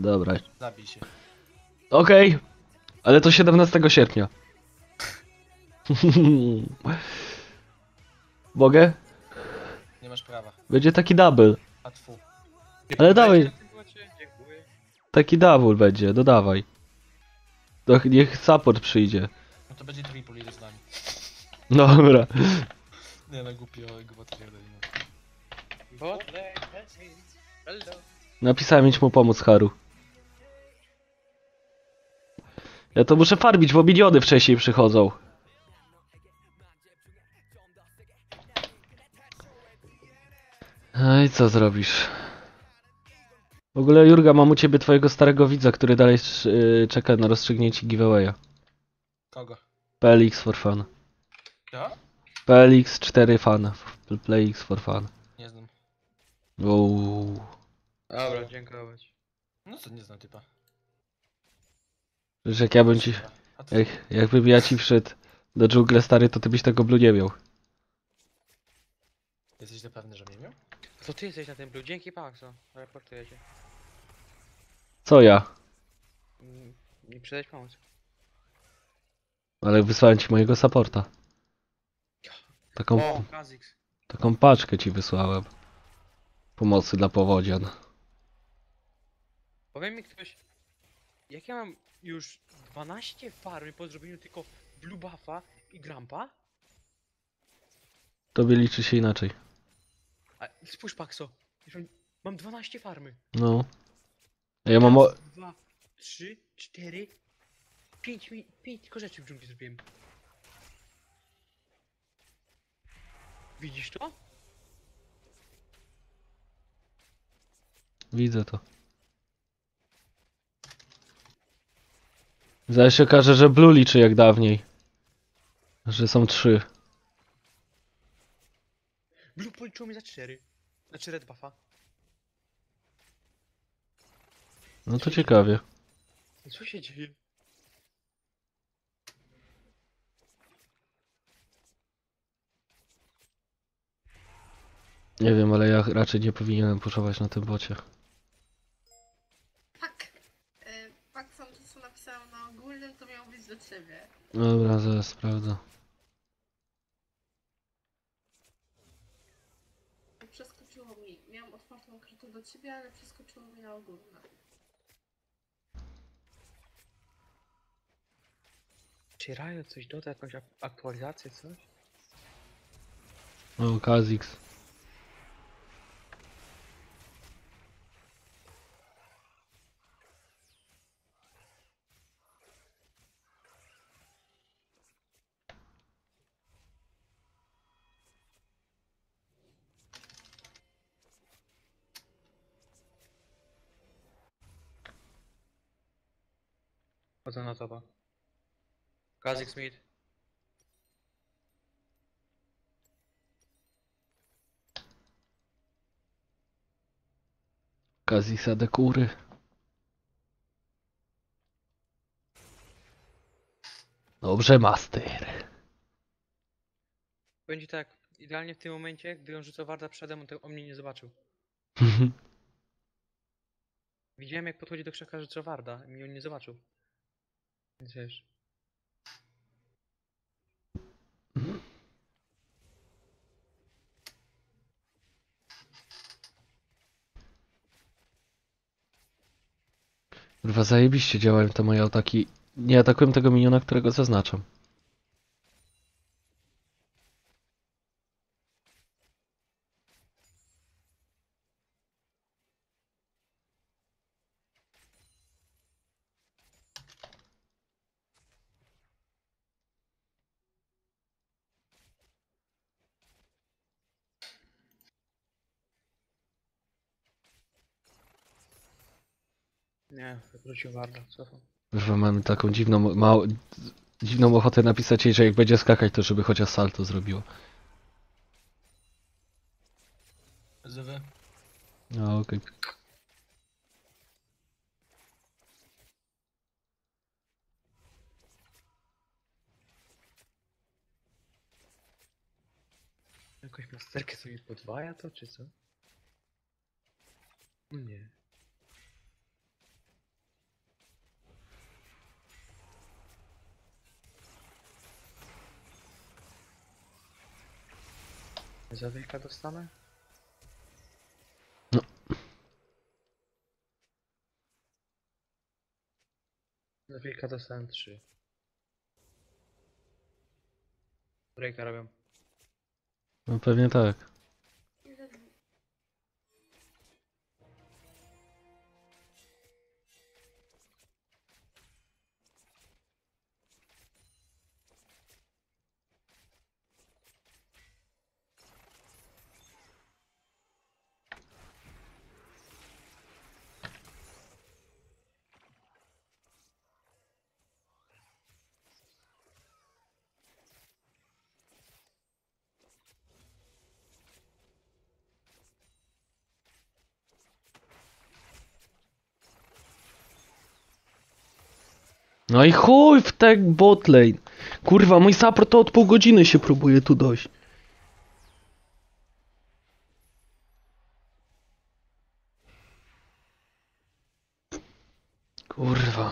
Dobra. Zabij się. Okej, ale to 17 sierpnia. Mogę? Nie masz prawa. Będzie taki double. A tfu. Ale dawaj, Będzie na tym bocie? Dziękuję. taki double będzie, dodawaj. To niech support przyjdzie. No to będzie triple, idę z nami. Dobra. Nie no, głupio, głupio pierdolimy. Bot lane, hello. Napisałem mieć mu pomóc, Haru. Ja to muszę farmić, bo miniony wcześniej przychodzą. No i co zrobisz? W ogóle, Jurga, mam u ciebie twojego starego widza, który dalej czeka na rozstrzygnięcie giveawaya. Kogo? PLX for fun. Ja? PLX 4 fan. PLX for fun. Nie znam. Uuu. Dobra, dziękować. No co, nie znam typa. Wiesz, jak ja bym ci... A tfu. Jakbym ja ci wszedł do dżungli, stary, to ty byś tego blue nie miał. Jesteś na pewny, że mnie miał? To ty jesteś na tym blue, dzięki Paxo. Reportuję cię. Co ja? Nie przydać pomoc. Ale wysłałem ci mojego supporta. O, Kha'Zix. Taką paczkę ci wysłałem. Pomocy dla powodzian. Powiem mi ktoś, jak ja mam już 12 farmy po zrobieniu tylko blue buffa i grampa? Tobie liczy się inaczej. A spójrz Paxo, mam 12 farmy. No. A ja mam... Raz, 2, 3, 4, 5 tylko rzeczy w dżungli zrobiłem. Widzisz to? Widzę to. Zaraz się okaże, że blue liczy jak dawniej. Że są 3. Blue policzyło mi za 4. Znaczy red buffa. No to ciekawie. Co się dzieje? Nie wiem, ale ja raczej nie powinienem puszować na tym bocie. Tak. Tak samo to co napisałam na ogólnym, to miało być do ciebie. Dobra, zaraz sprawdzę. Przeskoczyło mi. Miałam otwartą kartę do ciebie, ale przeskoczyło mi na ogólne. Czy Riot coś doda, jakąś aktualizację, coś? O, Kha'Zix. Chodzę na topa. Kha'Zix mid. Kha'Zixa de kury. Dobrze, master. Będzie tak, idealnie w tym momencie, gdy on rzucał warda przede mną, to on mnie nie zobaczył. Widziałem jak podchodzi do krzaka, rzucał warda i mnie on nie zobaczył. Więc wiesz. Kurwa, zajebiście działają te moje ataki. Nie atakuję tego miniona, którego zaznaczam. Nie, rzucił warda, cofam. Kurwa, mamy taką dziwną ochotę napisać jej, że jak będzie skakać, to żeby chociaż salto zrobiło. Zywy. No, okej. Jakąś masterkę sobie podwaja to, czy co? Nie. Za wilka dostanę? No. Za wilka dostałem 3. Breaka robią. No pewnie tak. Jeden. No i chuj w te botlane. Kurwa, mój support to od pół godziny się próbuje tu dojść. Kurwa.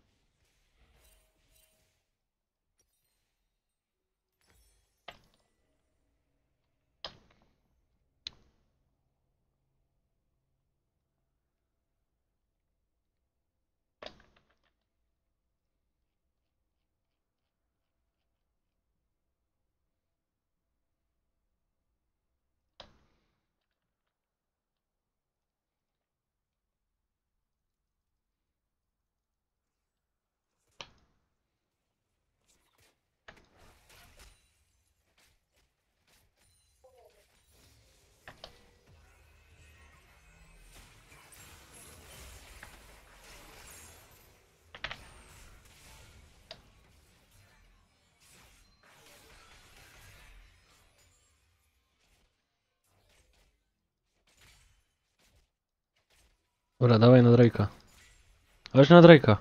Dobra, dawaj na Drake'a. Chodź na Drake'a.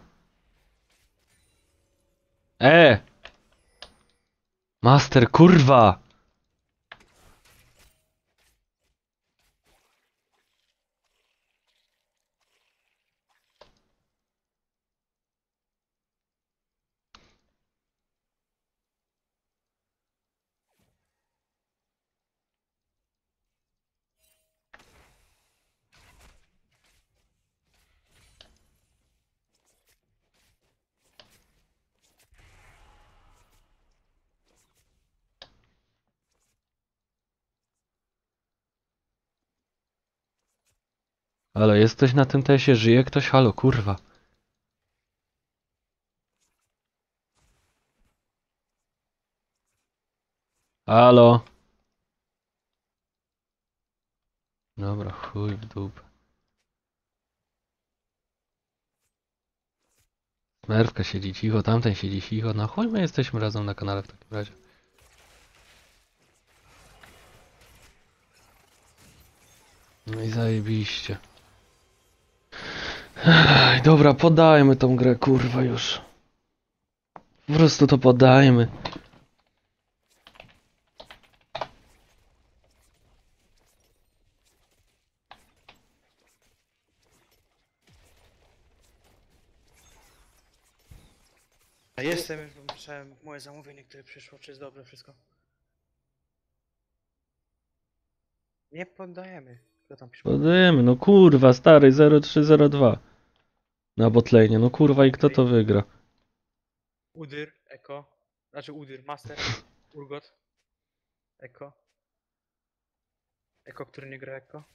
Master, kurwa! Ale jest ktoś na tym tesie, żyje ktoś? Halo, kurwa. Halo. Dobra, chuj w dupę. Merwka siedzi cicho, tamten siedzi cicho. No chuj, my jesteśmy razem na kanale w takim razie. No i zajebiście. Ej, dobra, poddajmy tą grę, kurwa już. Po prostu to poddajmy. A jestem, już pisałem moje zamówienie, które przyszło, czy jest dobre wszystko? Nie poddajemy. Kto tam pisze? Poddajemy, no kurwa, stary 0302. Na botlane, no kurwa i kto to wygra? Udyr, Eko. Znaczy Udyr, Master, Urgot, Eko. Eko, który nie gra Eko.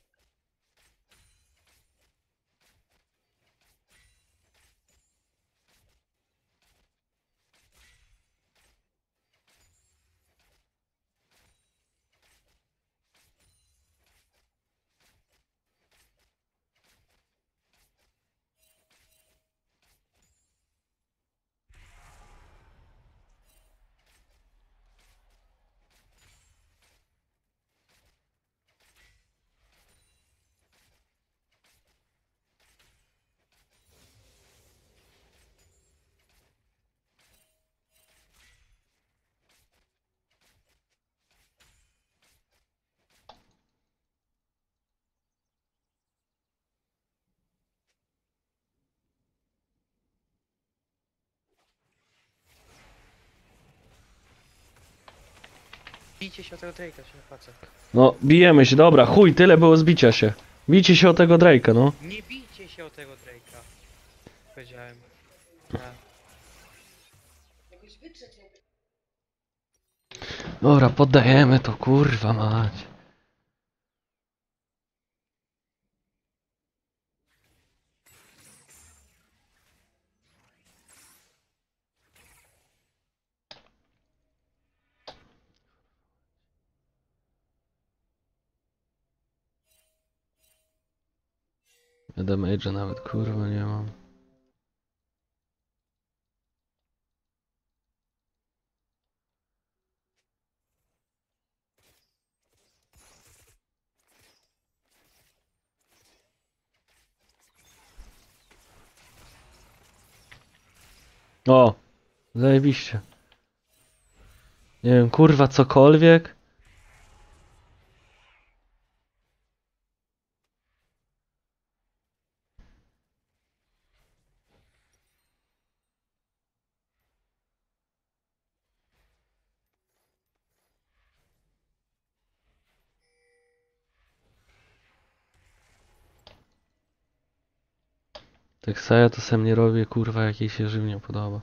Bijcie się o tego Drake'a, się facet. No, bijemy się, dobra, chuj, tyle było zbicia się. Bijcie się o tego Drake'a, no. Nie bijcie się o tego Drake'a. Powiedziałem. Tak. Jakoś wytrzeć ją. Dobra, poddajemy to, kurwa mać. Ja damage'a nawet, kurwa, nie mam. O! Zajebiście. Nie wiem, kurwa, cokolwiek. Tak Saja to sam nie robię, kurwa, jakiej się żywnie podoba.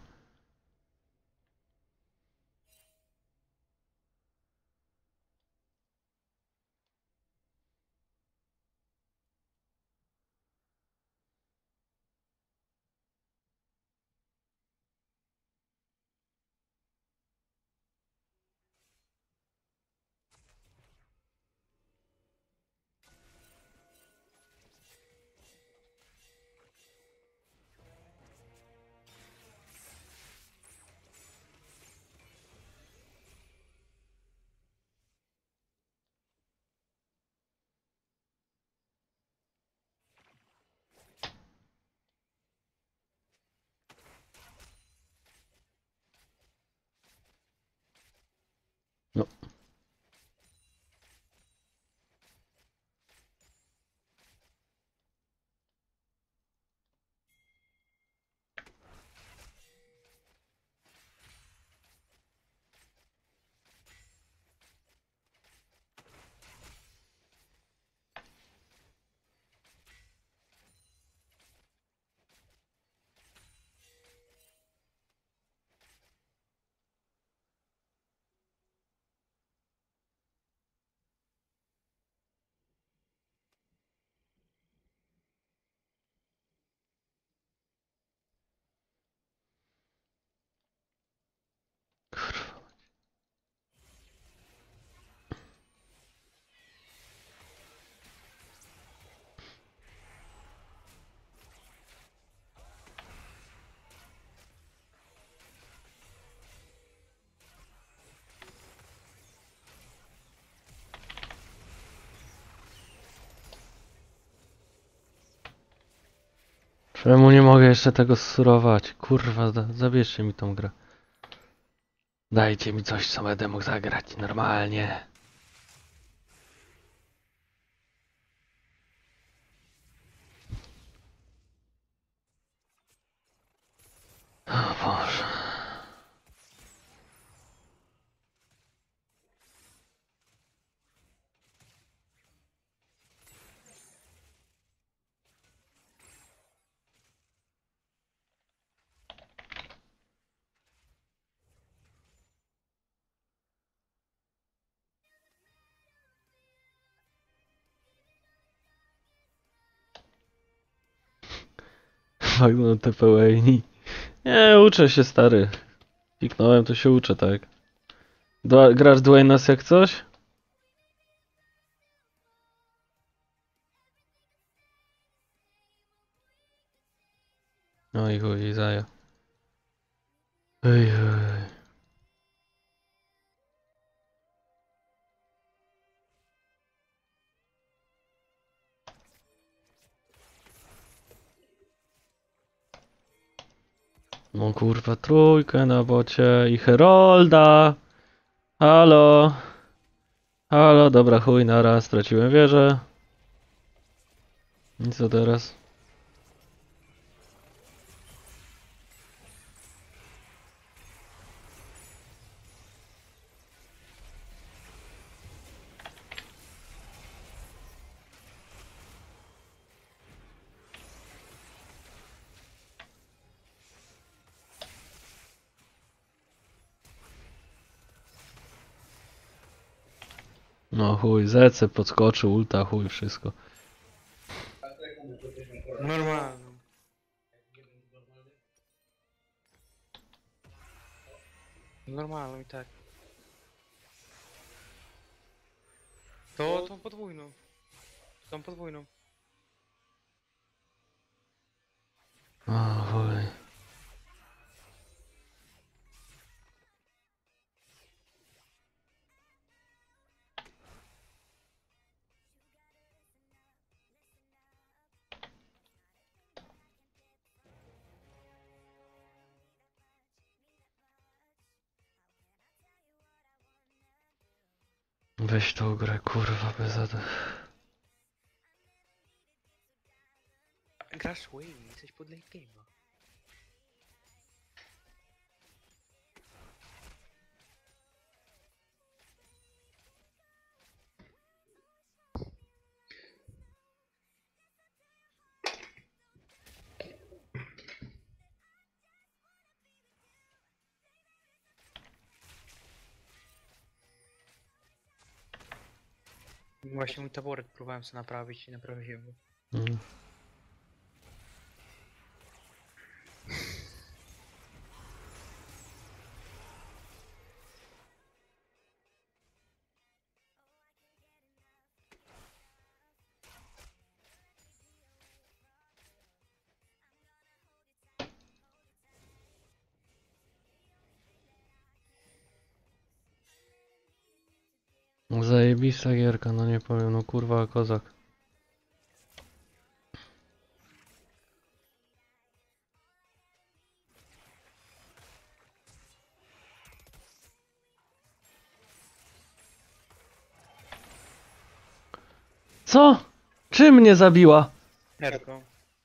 No. Kurwa. Czemu nie mogę jeszcze tego surować? Kurwa, zabierzcie mi tą grę. Dajcie mi coś, co będę mógł zagrać normalnie. O Boże. Magnum TPWayni. Nie, uczę się, stary. Kliknąłem, to się uczę, tak. Grasz Dwayne'as jak coś? Oj chuj, zaja. Ej, ej. No kurwa, trójkę na bocie i Herolda. Halo. Halo, dobra, chuj, naraz, straciłem wieżę. I co teraz? No chuj, Zece podskoczył, ulta, chuj, wszystko. Normalną. Normalną i tak. To tą podwójną. Tą podwójną. O chuj. Weź tą grę, kurwa, bez zada. Grasz Wayne, jesteś pod late game'a. Właśnie mój taboret próbowałem sobie naprawić i naprawiłem go. Mm. Zajebista gierka, no nie powiem, no kurwa, kozak. Co? Czym mnie zabiła? Erko.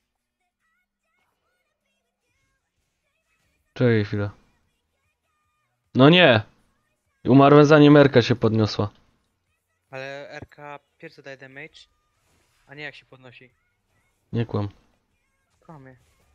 Czekaj chwilę. No nie! Umarłem zanim Erka się podniosła. Ale RK pierwszy daje damage, a nie jak się podnosi. Nie kłam. Kłamie.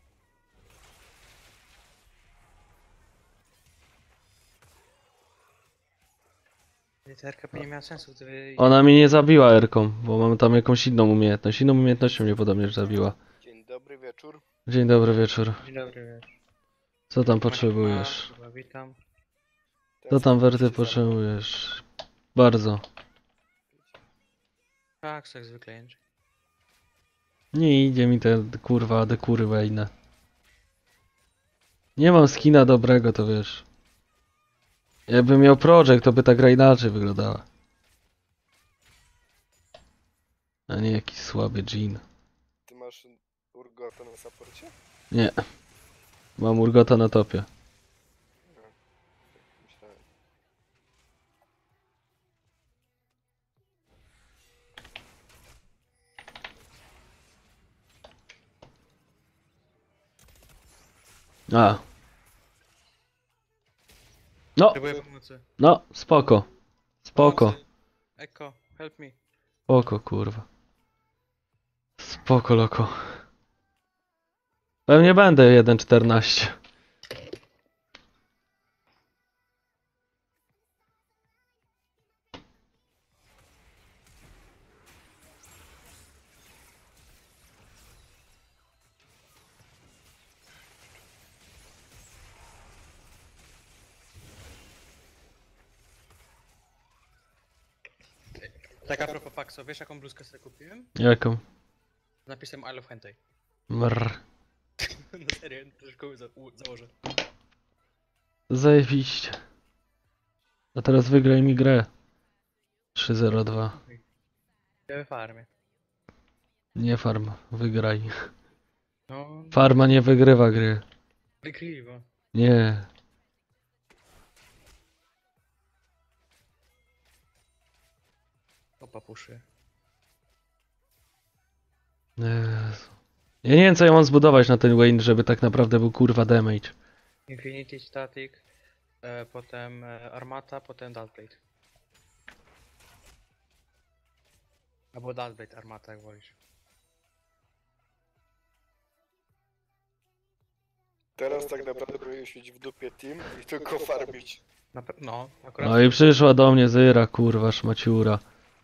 Ta RK by nie miała sensu, gdyby... Ona mnie nie zabiła Erką, bo mam tam jakąś inną umiejętność. Inną umiejętnością mnie podobnież zabiła. Dzień dobry wieczór. Dzień dobry wieczór. Dzień dobry, wiesz. Co tam potrzebujesz? Chyba witam. Co tam Werty potrzebujesz? Bardzo. Tak, jak zwykle, Andrzej. Nie idzie mi te kurwa dekury wejne. Nie mam skina dobrego, to wiesz. Jakbym miał projekt, to by ta gra inaczej wyglądała. A nie jakiś słaby Jean. Ty masz Urgota na saporcie? Nie. Mam Urgota na topie. Myślałem. A. No, Próbuję pomocy. no, spoko. Spoko. Pomocy. Eko, help me. Spoko, kurwa. Spoko, loko. Pewnie będę 1.14. Tak a propos Paxo, wiesz jaką bluzkę sobie kupiłem? Jaką? Z napisem I love hentai. Mrr. Na serio, troszkę założę. Zajebiście. A teraz wygraj mi grę. 3-0-2. Ja w farmie. Nie farm, wygraj. No, Farma nie wygrywa gry. wygrywa. Nie. O papuszy. Jezu. Ja nie wiem co ja mam zbudować na ten Wayne, żeby tak naprawdę był kurwa damage. Infinity Static, potem Armata, potem Darkblade. Albo Darkblade Armata, jak wolisz. Teraz tak naprawdę powinieneś mieć w dupie team i tylko farmić. No, akurat. No i przyszła do mnie Zyra, kurwa szmaciura.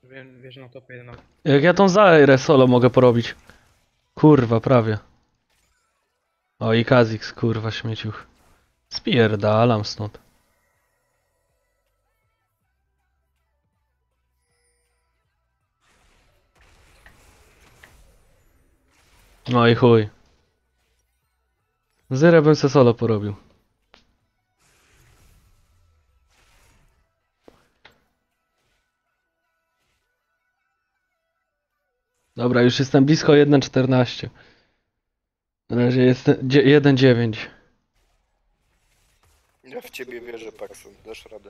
Wiesz, na topie jeden. Jak ja tą Zaire solo mogę porobić? Kurwa, prawie. O, i Kha'Zix, kurwa, śmieciuch. Spierdalam stąd. No i chuj. Zyrę bym se solo porobił. Dobra, już jestem blisko 1.14. Na razie jest 1.9. Ja w ciebie wierzę, Paxson. Dasz radę.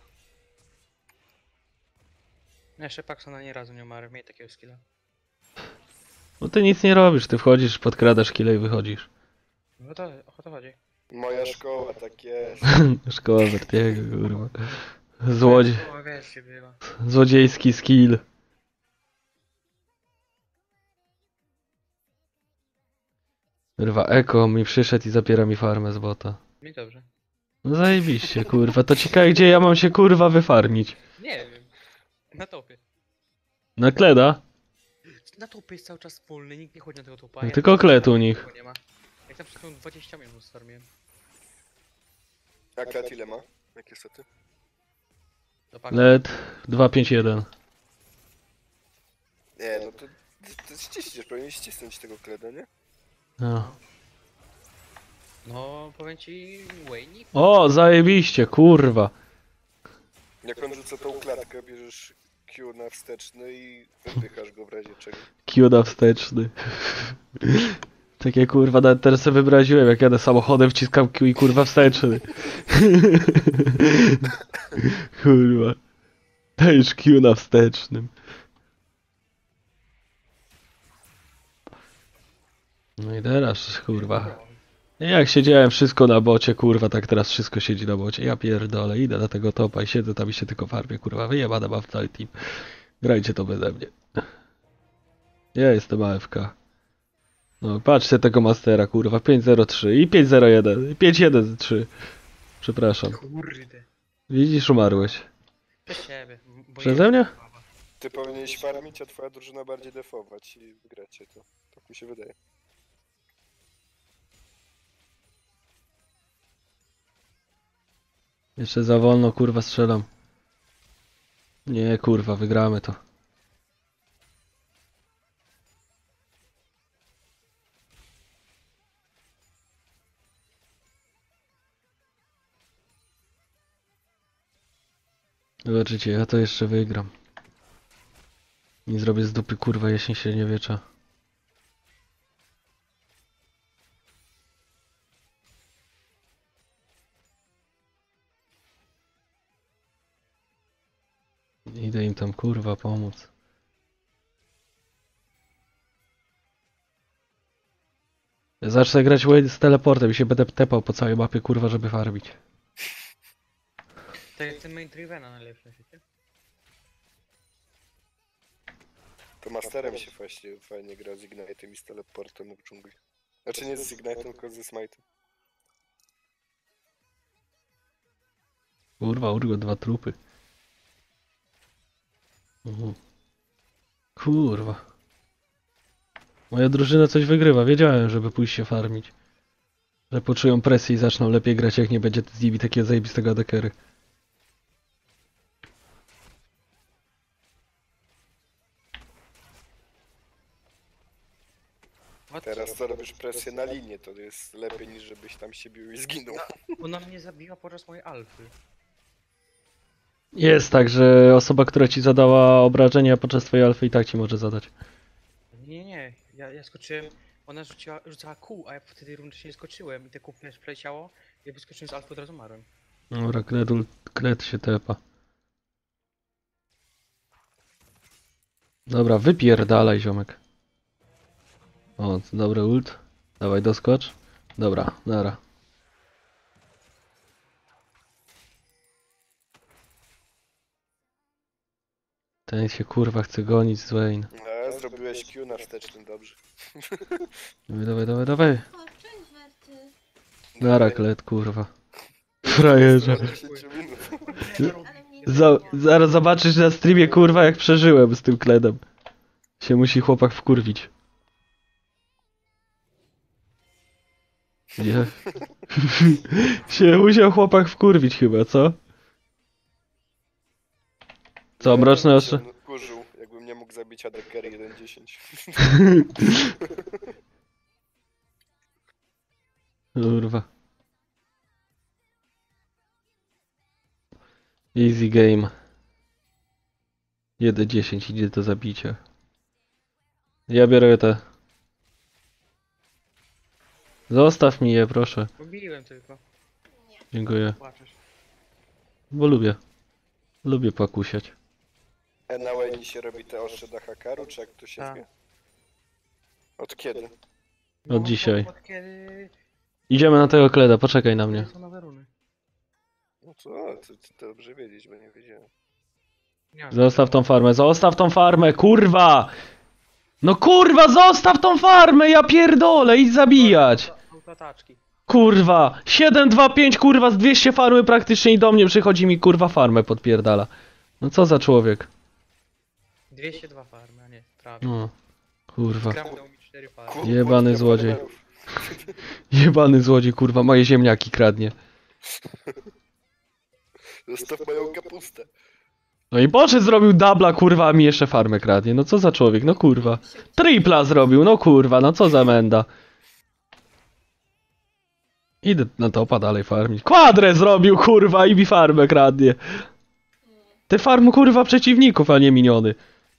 Jeszcze Paxona nie razu nie umarł, miej takiego skilla. No ty nic nie robisz, ty wchodzisz, podkradasz kile i wychodzisz. No to o to chodzi. Moja szkoła, tak jest. Szkoła Vertiego, kurwa. Złodziej. O, wiesz, się bywa. Złodziejski skill. Kurwa, Eko mi przyszedł i zabiera mi farmę z bota. Mi dobrze. No zajebiście, kurwa. To ciekawe, gdzie ja mam się, kurwa, wyfarmić. Nie wiem. Na topie. Na Kleda? Na topie jest cały czas wolny, nikt nie chodzi na tego topa. No ja tylko tam Kled u nich. nie ma. Jak tam przed chwilą 20 minut starmiłem. A Klat ile ma? Jakie sety? Do Paxa. Led 251. Nie, no to ściśniesz, powinien ścisnąć tego Kleda, nie? No. No, powiem ci, Wayne. O, zajebiście, kurwa. Jak on rzuca tą klatkę, bierzesz Q na wsteczny i wypychasz go w razie czego. Q na wsteczny. Takie kurwa, nawet teraz sobie wyobraziłem, jak jadę samochodem, wciskam Q i kurwa wsteczny. Kurwa. Dajesz Q na wstecznym. No i teraz, kurwa. Jak siedziałem wszystko na bocie, kurwa, tak teraz wszystko siedzi na bocie. Ja pierdolę, idę na tego topa i siedzę tam i się tylko farmię, kurwa. Wyjebana mam cały team. Grajcie to beze mnie. Ja jestem AFK. No, patrzcie tego mastera, kurwa. 5-0-3 i 5-0-1 i 5-1-3. Przepraszam. Kurde. Widzisz, umarłeś. Przez siebie. bo Przeze nie- mnie? Ty powinieneś farmić, a twoja drużyna bardziej defować i wygracie to. Tak mi się wydaje. Jeszcze za wolno, kurwa, strzelam. Nie, kurwa, wygramy to. Zobaczycie, ja to jeszcze wygram. Nie zrobię z dupy, kurwa, jesień średniowiecza. Idę im tam, kurwa, pomóc. Zacznę grać Wade z teleportem i się będę tepał po całej mapie, kurwa, żeby farmić. Tak jak ten main Drivena najlepszy na świecie. To masterem się właśnie fajnie gra z Ignite'em i z teleportem w dżungli. Znaczy nie z Ignite'em, tylko ze Smite'em. Kurwa, urgo, 2 trupy. Kurwa. Moja drużyna coś wygrywa. Wiedziałem, żeby pójść się farmić. Że poczują presję i zaczną lepiej grać, jak nie będzie z nimi takiego zajebistego adekery. Teraz to robisz presję na linię, to jest lepiej niż żebyś tam się bił i zginął. Ona mnie zabiła podczas mojej alfy. Jest tak, że osoba, która ci zadała obrażenia podczas twojej alfy i tak ci może zadać. Nie. Ja skoczyłem, ona rzucała kół, a ja w tej rundzie się nie skoczyłem i te kół przeleciało i wyskoczyłem z alfy, od razu umarłem. Dobra, Kled się tepa. Dobra, wypierdalaj, ziomek. O, dobry ult. Dawaj, doskocz. Dobra, nara. Ten się kurwa chce gonić z Wayne. A, zrobiłeś Q na wstecznym, dobrze. Dawaj. O, cześć Werty. Nara, Kled, kurwa. Frajerze. 10 minut. Ale mnie Zaraz zobaczysz na streamie, kurwa, jak przeżyłem z tym kledem. Się musi chłopak wkurwić. Nie. Się musiał chłopak wkurwić chyba, co? Co, mroczne Ja ostrze? bym się Kurzył, jakbym nie mógł zabić ADKR 1.10. Kurwa. Easy game. 1.10 idzie do zabicia. Ja biorę te. Zostaw mi je, proszę. Lubiłem tylko. Dziękuję. Płaczesz. Bo lubię. Lubię pakusiać. Na Łeni się robi te ostrze do hakaru, czy jak to się Tak. zwie? Od kiedy? Od dzisiaj. Od kiedy Idziemy na tego kleda, poczekaj na mnie. są nowe runy. No co, to dobrze wiedzieć, bo nie wiedziałem. Nie, Zostaw tą farmę, zostaw tą farmę, kurwa! No kurwa, zostaw tą farmę, ja pierdolę, idź zabijać! Autoataczki. Kurwa, 725 kurwa z 200 farmy praktycznie i do mnie przychodzi mi kurwa farmę podpierdala. No co za człowiek? 202 farmy, a nie, prawie. No, kurwa. Skramnął mi 4 farmy. Jebany Kurwa, złodziej. farmerów. Jebany złodziej, kurwa, moje ziemniaki kradnie. Zostaw moją kapustę. No i Boże zrobił dubla, kurwa, a mi jeszcze farmę kradnie. No co za człowiek, no kurwa. Tripla zrobił, no kurwa, no co za menda. Idę na topa dalej farmić. Kwadrę zrobił, kurwa, i mi farmę kradnie. Te farmy, kurwa, przeciwników, a nie miniony.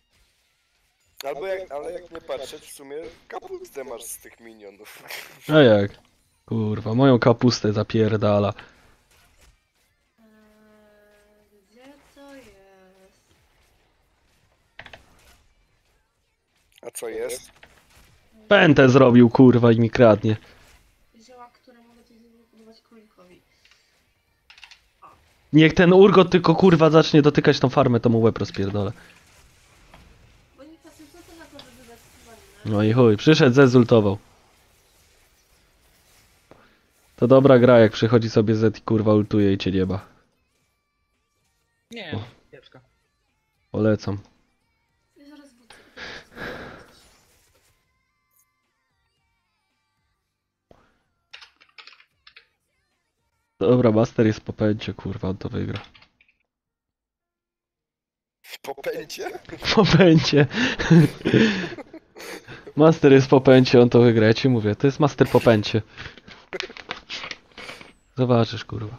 Ale jak nie patrzeć, w sumie kapustę masz z tych minionów. A jak? Kurwa, moją kapustę zapierdala. Gdzie to jest? A co jest? Pętę zrobił, kurwa, i mi kradnie. Zioła, które mogę coś zabudować królikowi. Niech ten urgot tylko, kurwa, zacznie dotykać tą farmę, to mu łeb rozpierdolę. Bo nie patrzę, co to naprawdę wydać No i chuj, przyszedł, zezultował. To dobra gra, jak przychodzi sobie Z i kurwa ultuje i cię nieba. Nie, kiepska. Polecam. Ja zaraz wrócę. Dobra, Master jest po pęcie, kurwa, on to wygra. Po pęcie? Po pęcie. Master jest po pęcie, on to wygra, ja ci mówię, to jest Master po pęcie. Zobaczysz, kurwa.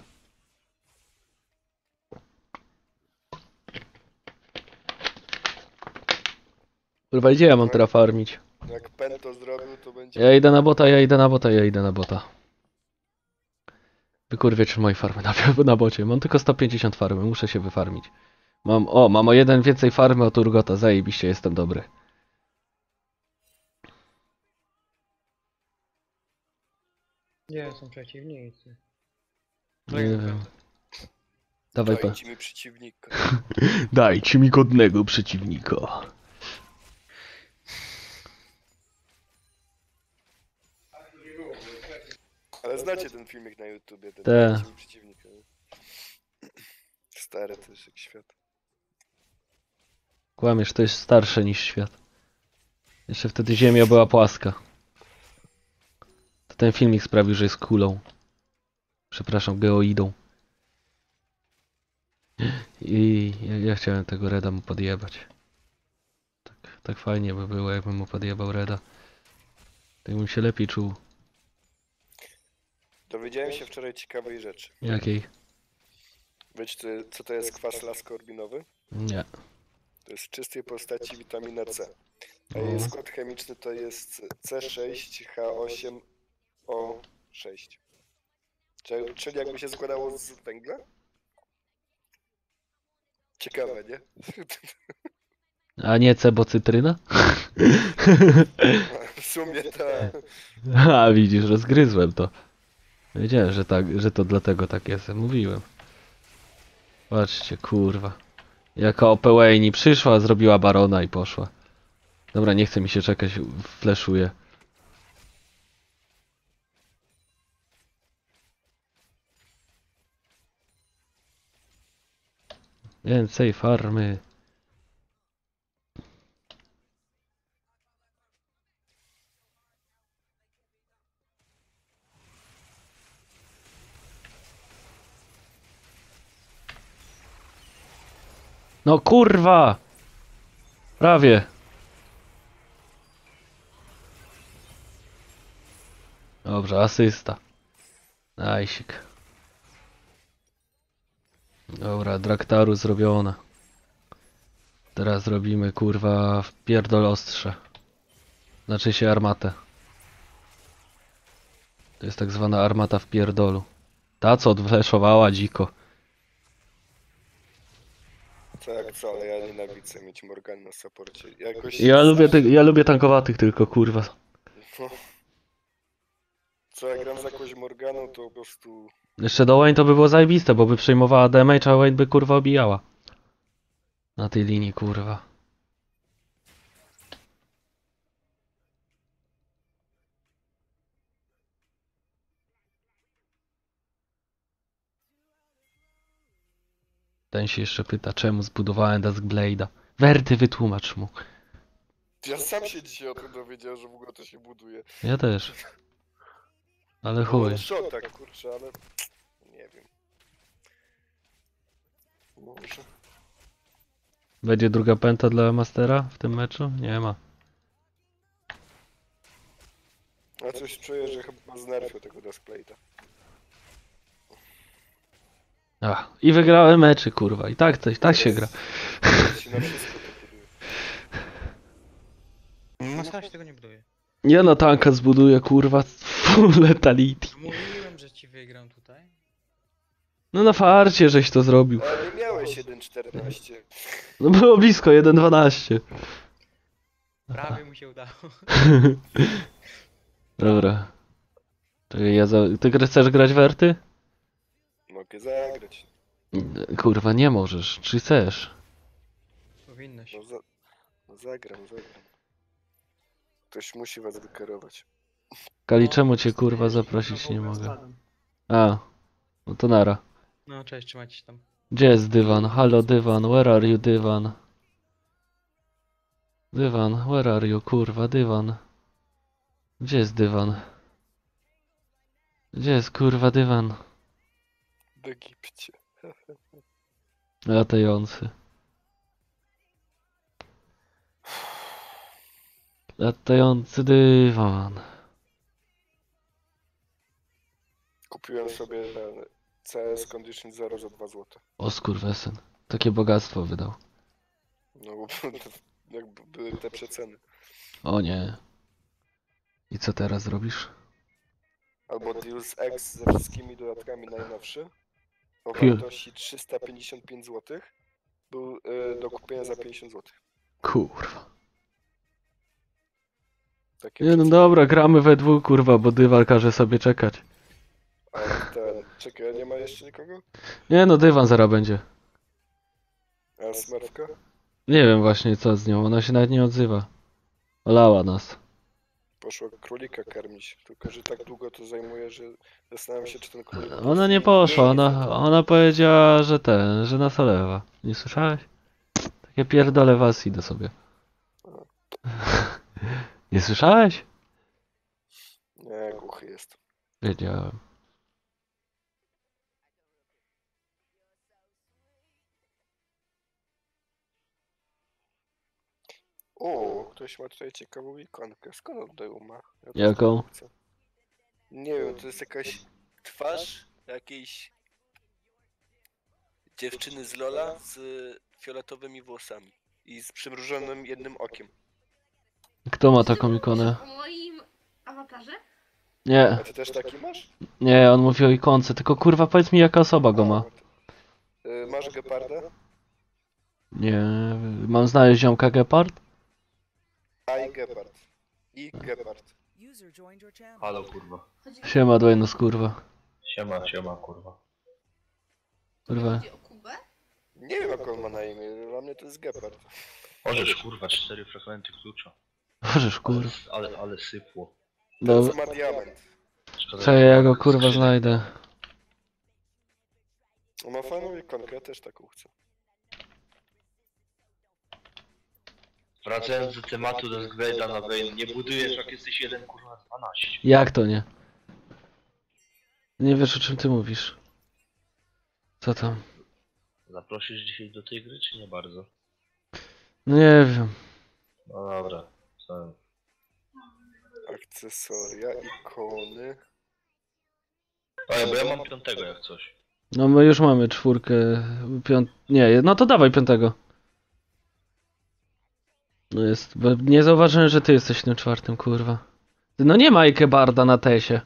Kurwa, gdzie ja mam teraz farmić? Jak pęd to zrobił, to będzie... Ja idę na bota, ja idę na bota, ja idę na bota. Wykurwiać moje farmy na bocie. Mam tylko 150 farmy, muszę się wyfarmić. Mam o jeden więcej farmy od Urgota, zajebiście, jestem dobry. Nie, są przeciwnicy. Nie wiem. Dawaj pan. Dajcie mi przeciwnika. Dajcie mi godnego przeciwnika. Ale znacie ten filmik na YouTubie, ten Te. dajcie mi przeciwnika. nie? Stary to jest jak świat. Kłamiesz, to jest starsze niż świat. Jeszcze wtedy ziemia była płaska. To ten filmik sprawił, że jest kulą. Przepraszam, geoidą. I ja chciałem tego Reda mu podjebać. Tak fajnie by było, jakbym mu podjebał Reda. Tak bym się lepiej czuł. Dowiedziałem się wczoraj ciekawej rzeczy. Jakiej? Wiecie, co to jest kwas laskorbinowy? Nie. To jest w czystej postaci witamina C. A O. jej skład chemiczny to jest C6H8O6. Czyli jakby się składało z węgla? Ciekawe, nie? A nie cebocytryna? W sumie tak. A widzisz, rozgryzłem to. Wiedziałem, że to dlatego tak jest. Mówiłem. Patrzcie, kurwa. Jaka Opełejni przyszła, zrobiła barona i poszła. Dobra, nie chce mi się czekać, fleszuje. Więcej farmy. No kurwa! Prawie. Dobrze, asysta. Najsik. Dobra, Draktaru zrobiona. Teraz robimy kurwa w pierdol ostrze. Znaczy się armatę. To jest tak zwana armata w pierdolu. Ta co odfleszowała dziko. Co jak co, ale ja nienawidzę mieć Morgan na saporcie. Jakoś Ja lubię tankowatych tylko kurwa. No. Co jak gram z jakąś Morganą, to po prostu... Jeszcze do Wayne to by było zajebiste, bo by przejmowała damage, a Wayne by kurwa obijała. Na tej linii kurwa. Ten się jeszcze pyta, czemu zbudowałem Duskblade'a. Werty, wytłumacz mu. Ja sam się dzisiaj o tym dowiedziałem, że w ogóle to się buduje. Ja też. Ale chuj. Szok tak, kurczę, ale... Nie wiem. Może... Będzie druga pęta dla Mastera w tym meczu? Nie ma. Ja coś czuję, że chyba znerfił tego Duskblade'a. I wygrałem meczy kurwa. I tak się gra. Się na wszystko to buduje. Masera się tego nie buduje. Ja na tanka zbuduję kurwa full letality. Mówiłem, że ci wygram tutaj. No na farcie żeś to zrobił. Ale nie miałeś 1.14. No było blisko, 1.12. Prawie mu się udało. Dobra. Czekaj, ty chcesz grać werty? Mogę zagrać. Kurwa, nie możesz. Czy chcesz? Powinnoś. No zagram. Ktoś musi was wykierować. Kali, czemu cię kurwa zaprosić nie mogę? No to nara. No cześć, trzymajcie się tam. Gdzie jest dywan? Halo dywan, where are you dywan? Dywan, where are you kurwa, dywan? Gdzie jest dywan? Gdzie jest kurwa dywan? W Egipcie. Latający. Latający dywan. Kupiłem sobie ten CS Condition 0 za 2 zł. O skurwesyn. Takie bogactwo wydał. No bo jakby były te przeceny. O nie. I co teraz robisz? Albo Deus Ex ze wszystkimi dodatkami najnowszy. O Piu. wartości 355 zł. Był do kupienia za 50 zł. Kurwa. Takie Nie no przeceny. dobra, gramy we dwóch kurwa, bo dywan każe sobie czekać. A ten, czekaj, a nie ma jeszcze nikogo? Nie no, dywan zaraz będzie. A Smurfka? Nie wiem właśnie co z nią, ona się nawet nie odzywa. Olała nas. Poszła królika karmić, tylko że tak długo to zajmuje, że zastanawiam się, czy ten królik... Ona nie poszła, ona powiedziała, że nas olewa. Nie słyszałeś? Takie pierdole was idę sobie. Nie słyszałeś? Nie, głuchy jest. Wiedziałem. O, ktoś ma tutaj ciekawą ikonkę. Skąd on ją ma? Ja też Jaką? taką chcę. Nie wiem, to jest jakaś twarz jakiejś dziewczyny z Lola z fioletowymi włosami i z przymrużonym jednym okiem. Kto ma taką ikonę? O moim awatarze? Nie, A ty też taki masz? nie, on mówi o ikonce, tylko kurwa powiedz mi jaka osoba go ma. Masz geparda? Nie, mam znaleźć ziomka Gepard? I gepard. I gepard. Halo kurwa. Chodzi Siema Dwaynos kurwa. Siema kurwa. Kurwa. Chodzi o Kubę? Nie wiem jak on ma na imię, dla mnie to jest gepard. Możesz kurwa 4 fragmenty klucza. Możesz kurwa. Ale sypło. Ten Dobra, co ma diament. Szkoda, co ja go kurwa znajdę. On ma fajną ikonkę, ja też taką chcę. Wracając do tematu do Zgrade'a na Vayne, nie budujesz jak jesteś 1 kurwa 12. Jak to nie? Nie wiesz, o czym ty mówisz. Co tam? Zaprosisz dzisiaj do tej gry, czy nie bardzo? Nie wiem. No dobra. Co? Akcesoria, ikony. Oj, bo ja mam 5 jak coś. No my już mamy 4, nie, no to dawaj 5. No jest, bo nie zauważyłem, że ty jesteś tym 4, kurwa. No nie ma Ikebarda na tesie.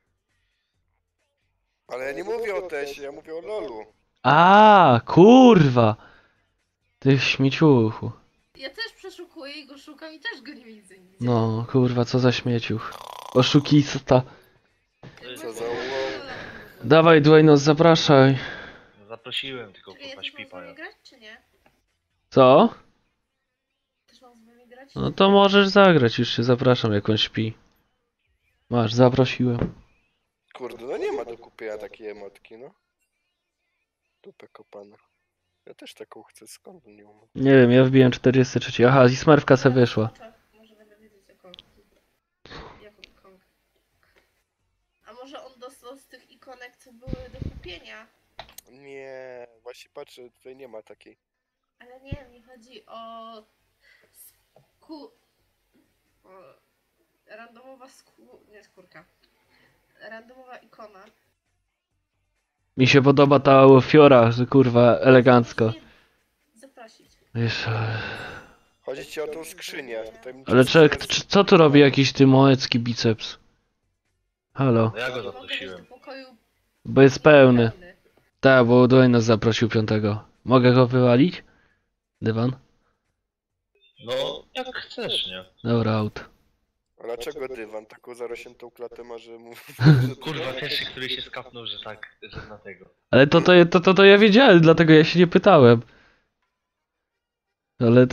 Ale ja nie mówię o Tesie, ja mówię o LoLu. A, kurwa! Ty śmieciuchu. Ja też przeszukuję i go szukam i też go nie widzę nigdzie. No, kurwa, co za śmieciuch. Oszukista. Co za Dawaj, Dwayno, zapraszaj. No zaprosiłem, tylko Czekaj, ja kurwa też mam śpi z wami paja. grać, czy nie? Co? Też mam z wami grać? No to możesz zagrać, już się zapraszam, jak on śpi. Masz, zaprosiłem. Kurde, no nie ma do kupienia takiej emotki, no. Dupę kopana. Ja też taką chcę, skąd nie umiem. Nie wiem, ja wbiłem 43. Aha, i Smurfka se wyszła. Może będę wiedzieć jaką ikonkę. A może on dostał z tych ikonek, co były do kupienia? Nie, właśnie patrzę, tutaj nie ma takiej. Ale nie, mi chodzi o... o... Randomowa nie skórka. Randomowa ikona. Mi się podoba ta fiora, że kurwa, elegancko. Zaprosić. Wiesz, Chodzi ci o tą skrzynię. ale co tu robi jakiś ty moecki biceps? Halo, No ja go Nie mogę wejść zaprosiłem. do pokoju bo jest pełny. Tak, bo Dwayne nas zaprosił 5. Mogę go wywalić? Dywan? No, jak chcesz, nie? Dobra, out. A dlaczego dywan? Taką zarośniętą klatę ma, że mu... Kurwa, pierwszy, który się skapnął, że tak, że na tego. Ale to ja wiedziałem, dlatego ja się nie pytałem. Ale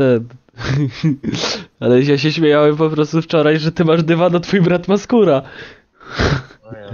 ale ja się śmiałem po prostu wczoraj, że ty masz dywan, a twój brat ma skóra. No ja,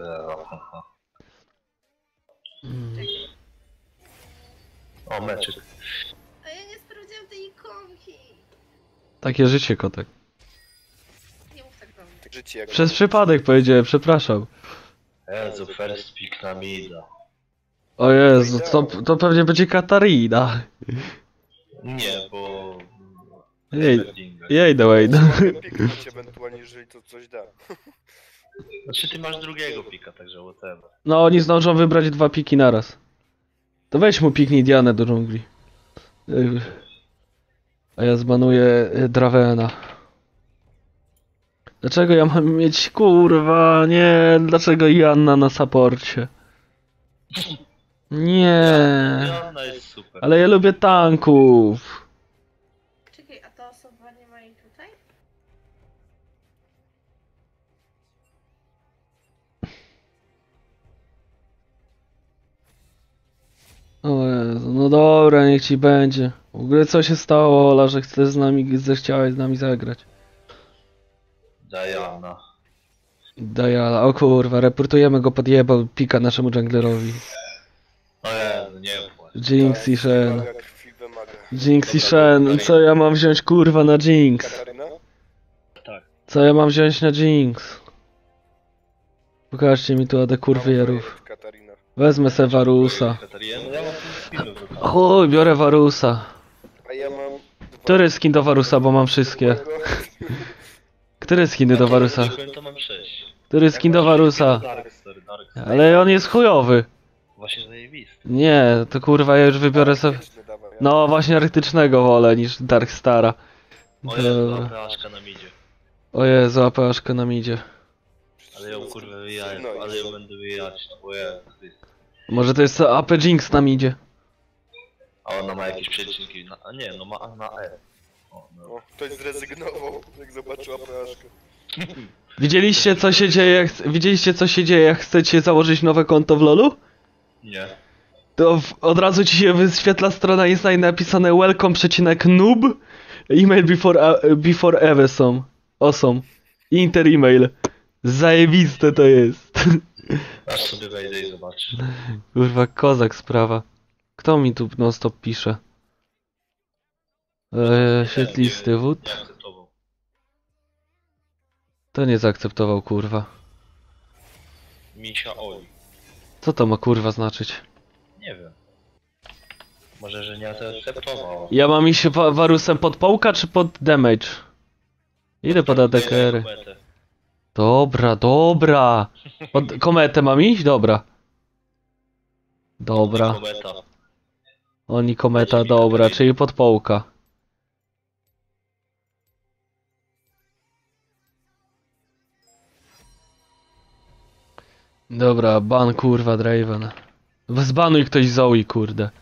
o, meczyk. A ja nie sprawdziłam tej ikonki. Takie życie, kotek. Nie mów tak do mnie. Tak życie jak... Przez przypadek powiedziałem, przepraszam. Jezu, first pick na mida. O Jezu, to pewnie będzie Katarina. Nie, bo... Jej, Dwayne. Mogę piknąć ewentualnie, jeżeli to coś da. Znaczy ty masz drugiego pika, także whatever. No, oni zdążą wybrać 2 piki naraz. To weź mu piknij Dianę do dżungli. A ja zbanuję Dravena. Dlaczego ja mam mieć, kurwa, nie, dlaczego Janna na saporcie? Nie, Joanna jest super. ale ja lubię tanków. Czekaj, a ta osoba nie ma jej tutaj? O Jezu, no dobra, niech ci będzie. W ogóle co się stało, Ola, że chcesz z nami, zechciałeś z nami zagrać? Diana. Dajala, o kurwa, reportujemy go, podjebał pika naszemu junglerowi. O Jezu, nie płacz. Jinx i Shen. Wymaga krwi, wymaga. Jinx i Shen, co ja mam wziąć kurwa na Jinx? Kataryna? Tak. Co ja mam wziąć na Jinx? Pokażcie mi tu AD kurwy jarów. Katarina. Wezmę se Varusa. Katarina? No ja mam 5 spinów. Chuj, biorę Varusa. A ja mam... Który skin do Varusa, bo mam wszystkie. Który skiny do Varusa? To mam 6. Który skin do Varusa? Darkstar. Ale on jest chujowy. Właśnie zajebisty. Nie, to kurwa ja już wybiorę sobie... No właśnie arktycznego wolę niż Darkstara. O Jezu, APaszka nam idzie. O Jezu, APaszka nam idzie. Ale ją kurwa wyjaję, ale ją będę wyjać, bo Jezu. Może to jest AP Jinx nam idzie. A ona ma jakieś przeliczniki, a nie, no ma na E. O, no. O, ktoś zrezygnował, jak zobaczył apaszkę. Widzieliście co się dzieje, widzieliście co się dzieje, jak chcecie założyć nowe konto w LoLu? Nie. To od razu ci się wyświetla strona Insta i napisane welcome-noob email before awesome. Awesome. Inter email. Zajebiste to jest. Aż sobie wejdę i zobaczę. Kurwa, kozak sprawa. Kto mi tu non stop pisze? Świetlisty wód. Nie akceptował. To nie zaakceptował, kurwa. Misia Oli. Co to ma kurwa znaczyć? Nie wiem. Może, że nie zaakceptował. Ja mam iść Warusem pod połka czy pod damage? Idę pod ADKR. Kometę. Dobra, dobra. Pod kometę mam iść? Dobra. Dobra. Kometa. Oni kometa, dobra, czyli pod połka. Dobra, ban kurwa Draven. Zbanuj ktoś Zoe, kurde.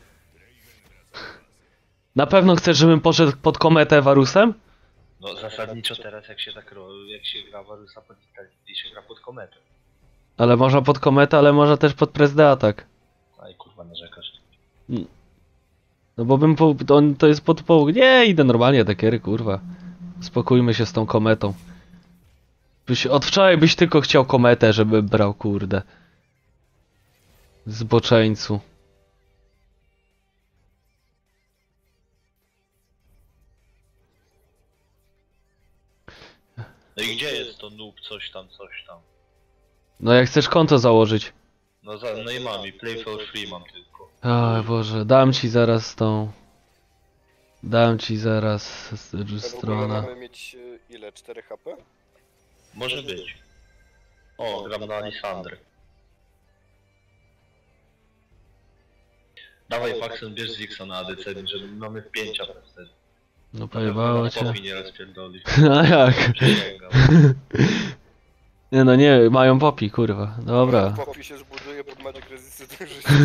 Na pewno chcesz, żebym poszedł pod kometę Warusem? No zasadniczo teraz jak się tak jak się gra Warusa pod Vitality, się gra pod kometę. Ale można pod kometę, ale można też pod Presde Atak. Aj kurwa narzekasz. No bo bym to jest pod połk. Nie, idę normalnie takiery, kurwa. Spokójmy się z tą kometą. Od wczoraj byś tylko chciał kometę, żeby brał, kurde. Zboczeńcu. No i gdzie jest to noob coś tam, coś tam? No jak chcesz konto założyć. No, no i mam i play for free mam tylko. Oj Boże, dam ci zaraz tą... Dam ci zaraz A w ogóle stronę. mamy mieć ile? 4 HP? Może być. O, gram na Lisandrę. Dawaj Paxen, bierz Zixa na ADC, żeby mamy 5 AP wtedy. No pojebało cię. Popi nie rozpierdoli. A jak? Przysięgam. Nie no nie, mają popi, kurwa. Dobra. Popi się zbuduje pod Magic Resistance, że się...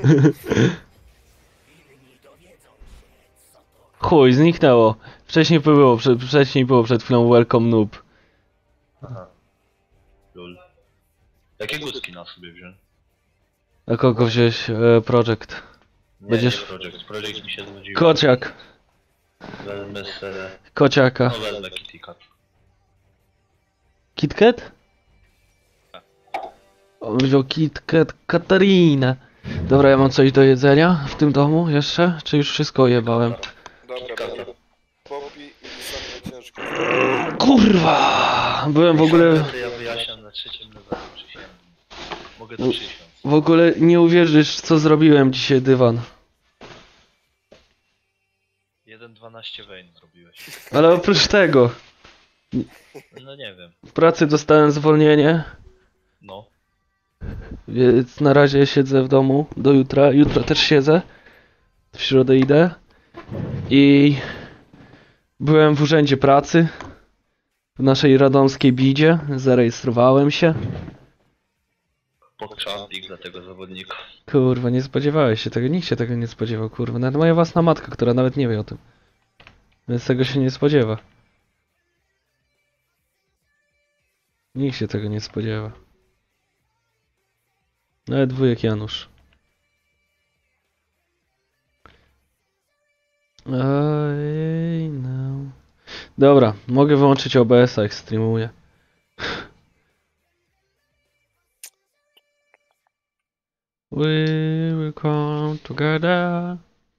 Chuj, zniknęło. Wcześniej było przed chwilą welcome noob. Aha. Lol. Jakiego skina sobie wziąłem? A kogo wziąłeś? Project. Nie, Będziesz- nie Project. Project mi się znudził. Kociak. Wezmę se... Kociaka. No wezmę Kitty Cat. KitKat? On wziął KitKat Katarina. Dobra, ja mam coś do jedzenia w tym domu jeszcze? Czy już wszystko jebałem? Dobra, dobra. Popi i Lisandra ciężko. Kurwa! Byłem w ogóle... Ja wyjaśniam na trzecim levelu, przysięgam. Mogę to przysiąc. W ogóle nie uwierzysz, co zrobiłem dzisiaj, dywan. 1.12 Vayne zrobiłeś. Ale oprócz tego, No nie wiem. w pracy dostałem zwolnienie, No. więc na razie siedzę w domu do jutra. Jutro też siedzę. W środę idę. I byłem w urzędzie pracy w naszej radomskiej bidzie. Zarejestrowałem się. Podczarnik dla tego zawodnika. Kurwa, nie spodziewałeś się tego. Nikt się tego nie spodziewał, kurwa. Nawet moja własna matka, która nawet nie wie o tym. Więc tego się nie spodziewa. Nikt się tego nie spodziewa. Nawet wujek Janusz. Ojej, no. Dobra, mogę wyłączyć OBS-a, jak streamuję. We will come together.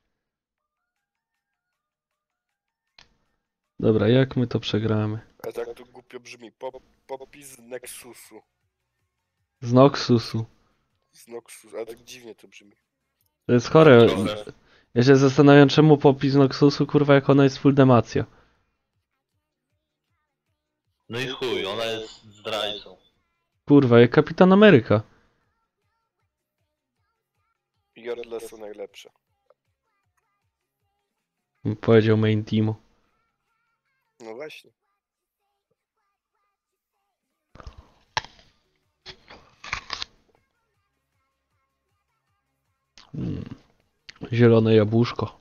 Dobra, jak my to przegramy? A tak to głupio brzmi. Popi z Nexusu. Z Noxusu. Z Noxus, a tak dziwnie to brzmi. To jest chore. Trochę. Ja się zastanawiam, czemu Poppy z Noxusu, kurwa, jak ona jest full demacja. No i chuj, ona jest zdrajcą. Kurwa, jak Kapitan Ameryka. Jordle są najlepsze. Powiedział main teamu. No właśnie. Zielone jabłuszko.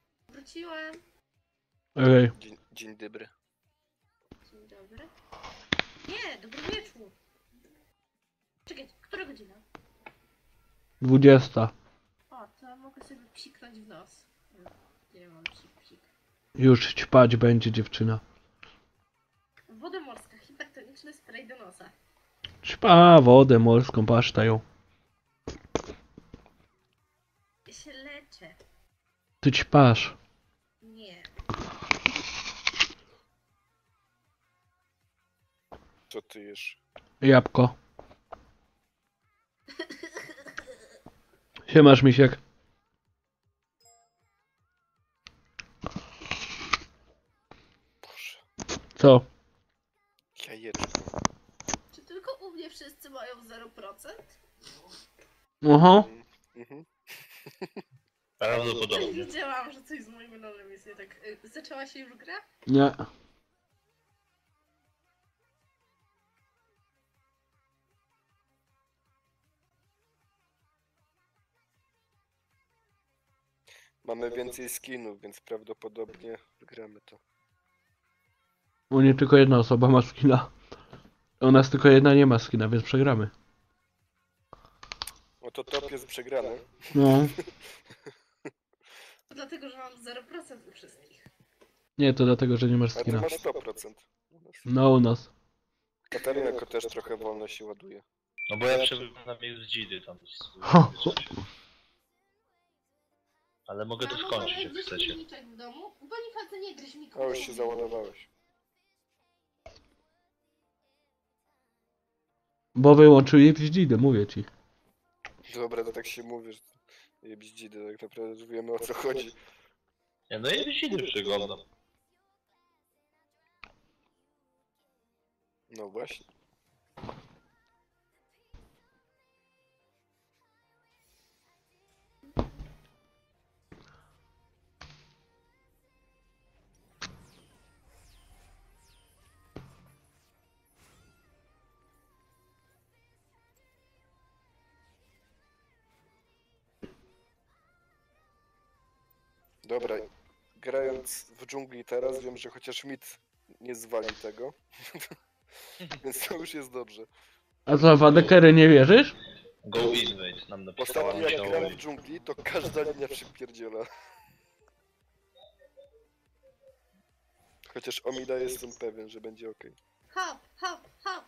Wróciłem. Okej. Dzień dobry. Dzień dobry. Nie, dobry wieczór. Czekaj, która godzina? 20. O, to ja mogę sobie psiknąć w nos. Nie mam psik. Już ćpać będzie dziewczyna. Woda morska, hipertoniczny spray do nosa. Ćpa wodę morską, paszta ją. Ja się leczę. Ty ćpasz. Nie. Co ty jesz? Jabłko. Siemasz, misiek. Boże. Co? Jajeczko. Czy tylko u mnie wszyscy mają 0%? Oho. Mhm. Prawdopodobnie. Wiedziałam, że coś z moim nowym jest nie tak. Zaczęła się już gra? Nie. Mamy więcej skinów, więc prawdopodobnie wygramy to. U nie tylko jedna osoba ma skina. U nas tylko jedna nie ma skina, więc przegramy. No to top jest przegrany. No. To dlatego, że mam 0% u wszystkich. Nie, to dlatego, że nie masz A ty skina. masz 100%. No u nas. Katarina jako też trochę wolno się ładuje. No bo ja przebyłem z Dzidy tam. Ha. Ale mogę to Mamo, skończyć mamy jak gdzieś chcecie. filmiczek w domu? Boniface, nie gryź mi A już się załadowałeś. Bo wyłączył jej pizdzidę, mówię ci. Dobra, to tak się mówi, że je bzdzidy, tak naprawdę że wiemy o co chodzi. Nie, no ja Dzidy przeglądam. No właśnie. Dobra, grając w dżungli teraz wiem, że chociaż mit nie zwali tego. Więc to już jest dobrze. A co, w adekery nie wierzysz? Go invade nam napisała Ostatnio jak grałem w Michał. dżungli, to każda linia przypierdziela. Chociaż Omida jestem pewien, że będzie ok. Hop, hop, hop.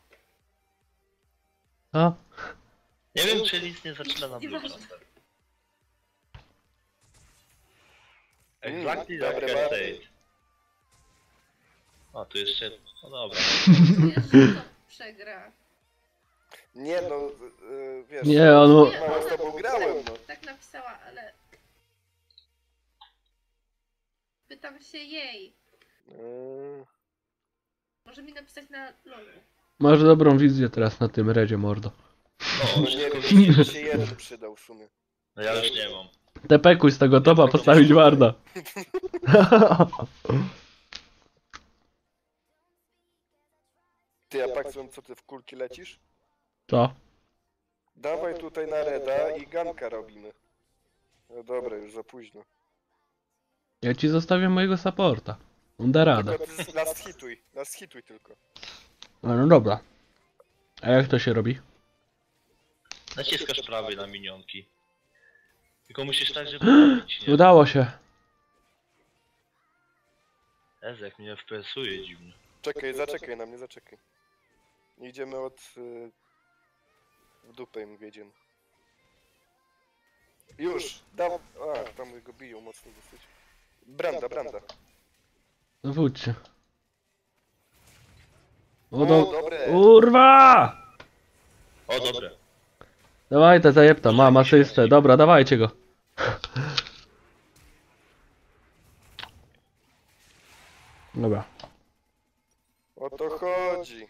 A? Nie wiem czy nic nie zaczyna na Nieważne. blue. Exactly Dobre like I bardzo. said. A tu jeszcze... No dobra. Wiesz, że to przegra. Nie no, wiesz, Nie, on... Nie, mało z ona tobą grałem, no. tak napisała, ale... Pytam się jej. Może mi napisać na lolu. Masz dobrą wizję teraz na tym redzie, mordo. No, No nie wszystko wiem, widzę. mi się jeden przydał w sumie. No ja już nie mam. Tepekuj z tego topa, postawić warda. Ty, a Paxon, co ty w kulki lecisz? Co? Dawaj tutaj na reda i ganka robimy. No dobra, już za późno. Ja ci zostawię mojego supporta. On da radę. Tylko ty last hituj tylko. A no dobra. A jak to się robi? Naciskasz prawie na minionki. Tylko musisz tak, żeby trafić, nie? Udało się. Jezu, jak mnie FPS-uje dziwnie. Czekaj, zaczekaj na mnie, zaczekaj. Idziemy od... w dupę im wiedziemy. Już! A, tam go biją mocno dosyć. Branda. Zawódźcie. O, O, dobre! Kurwa! O, dobre. Dawaj te zajebta, mam asystę. Dobra, dawajcie go. Dobra. O to chodzi.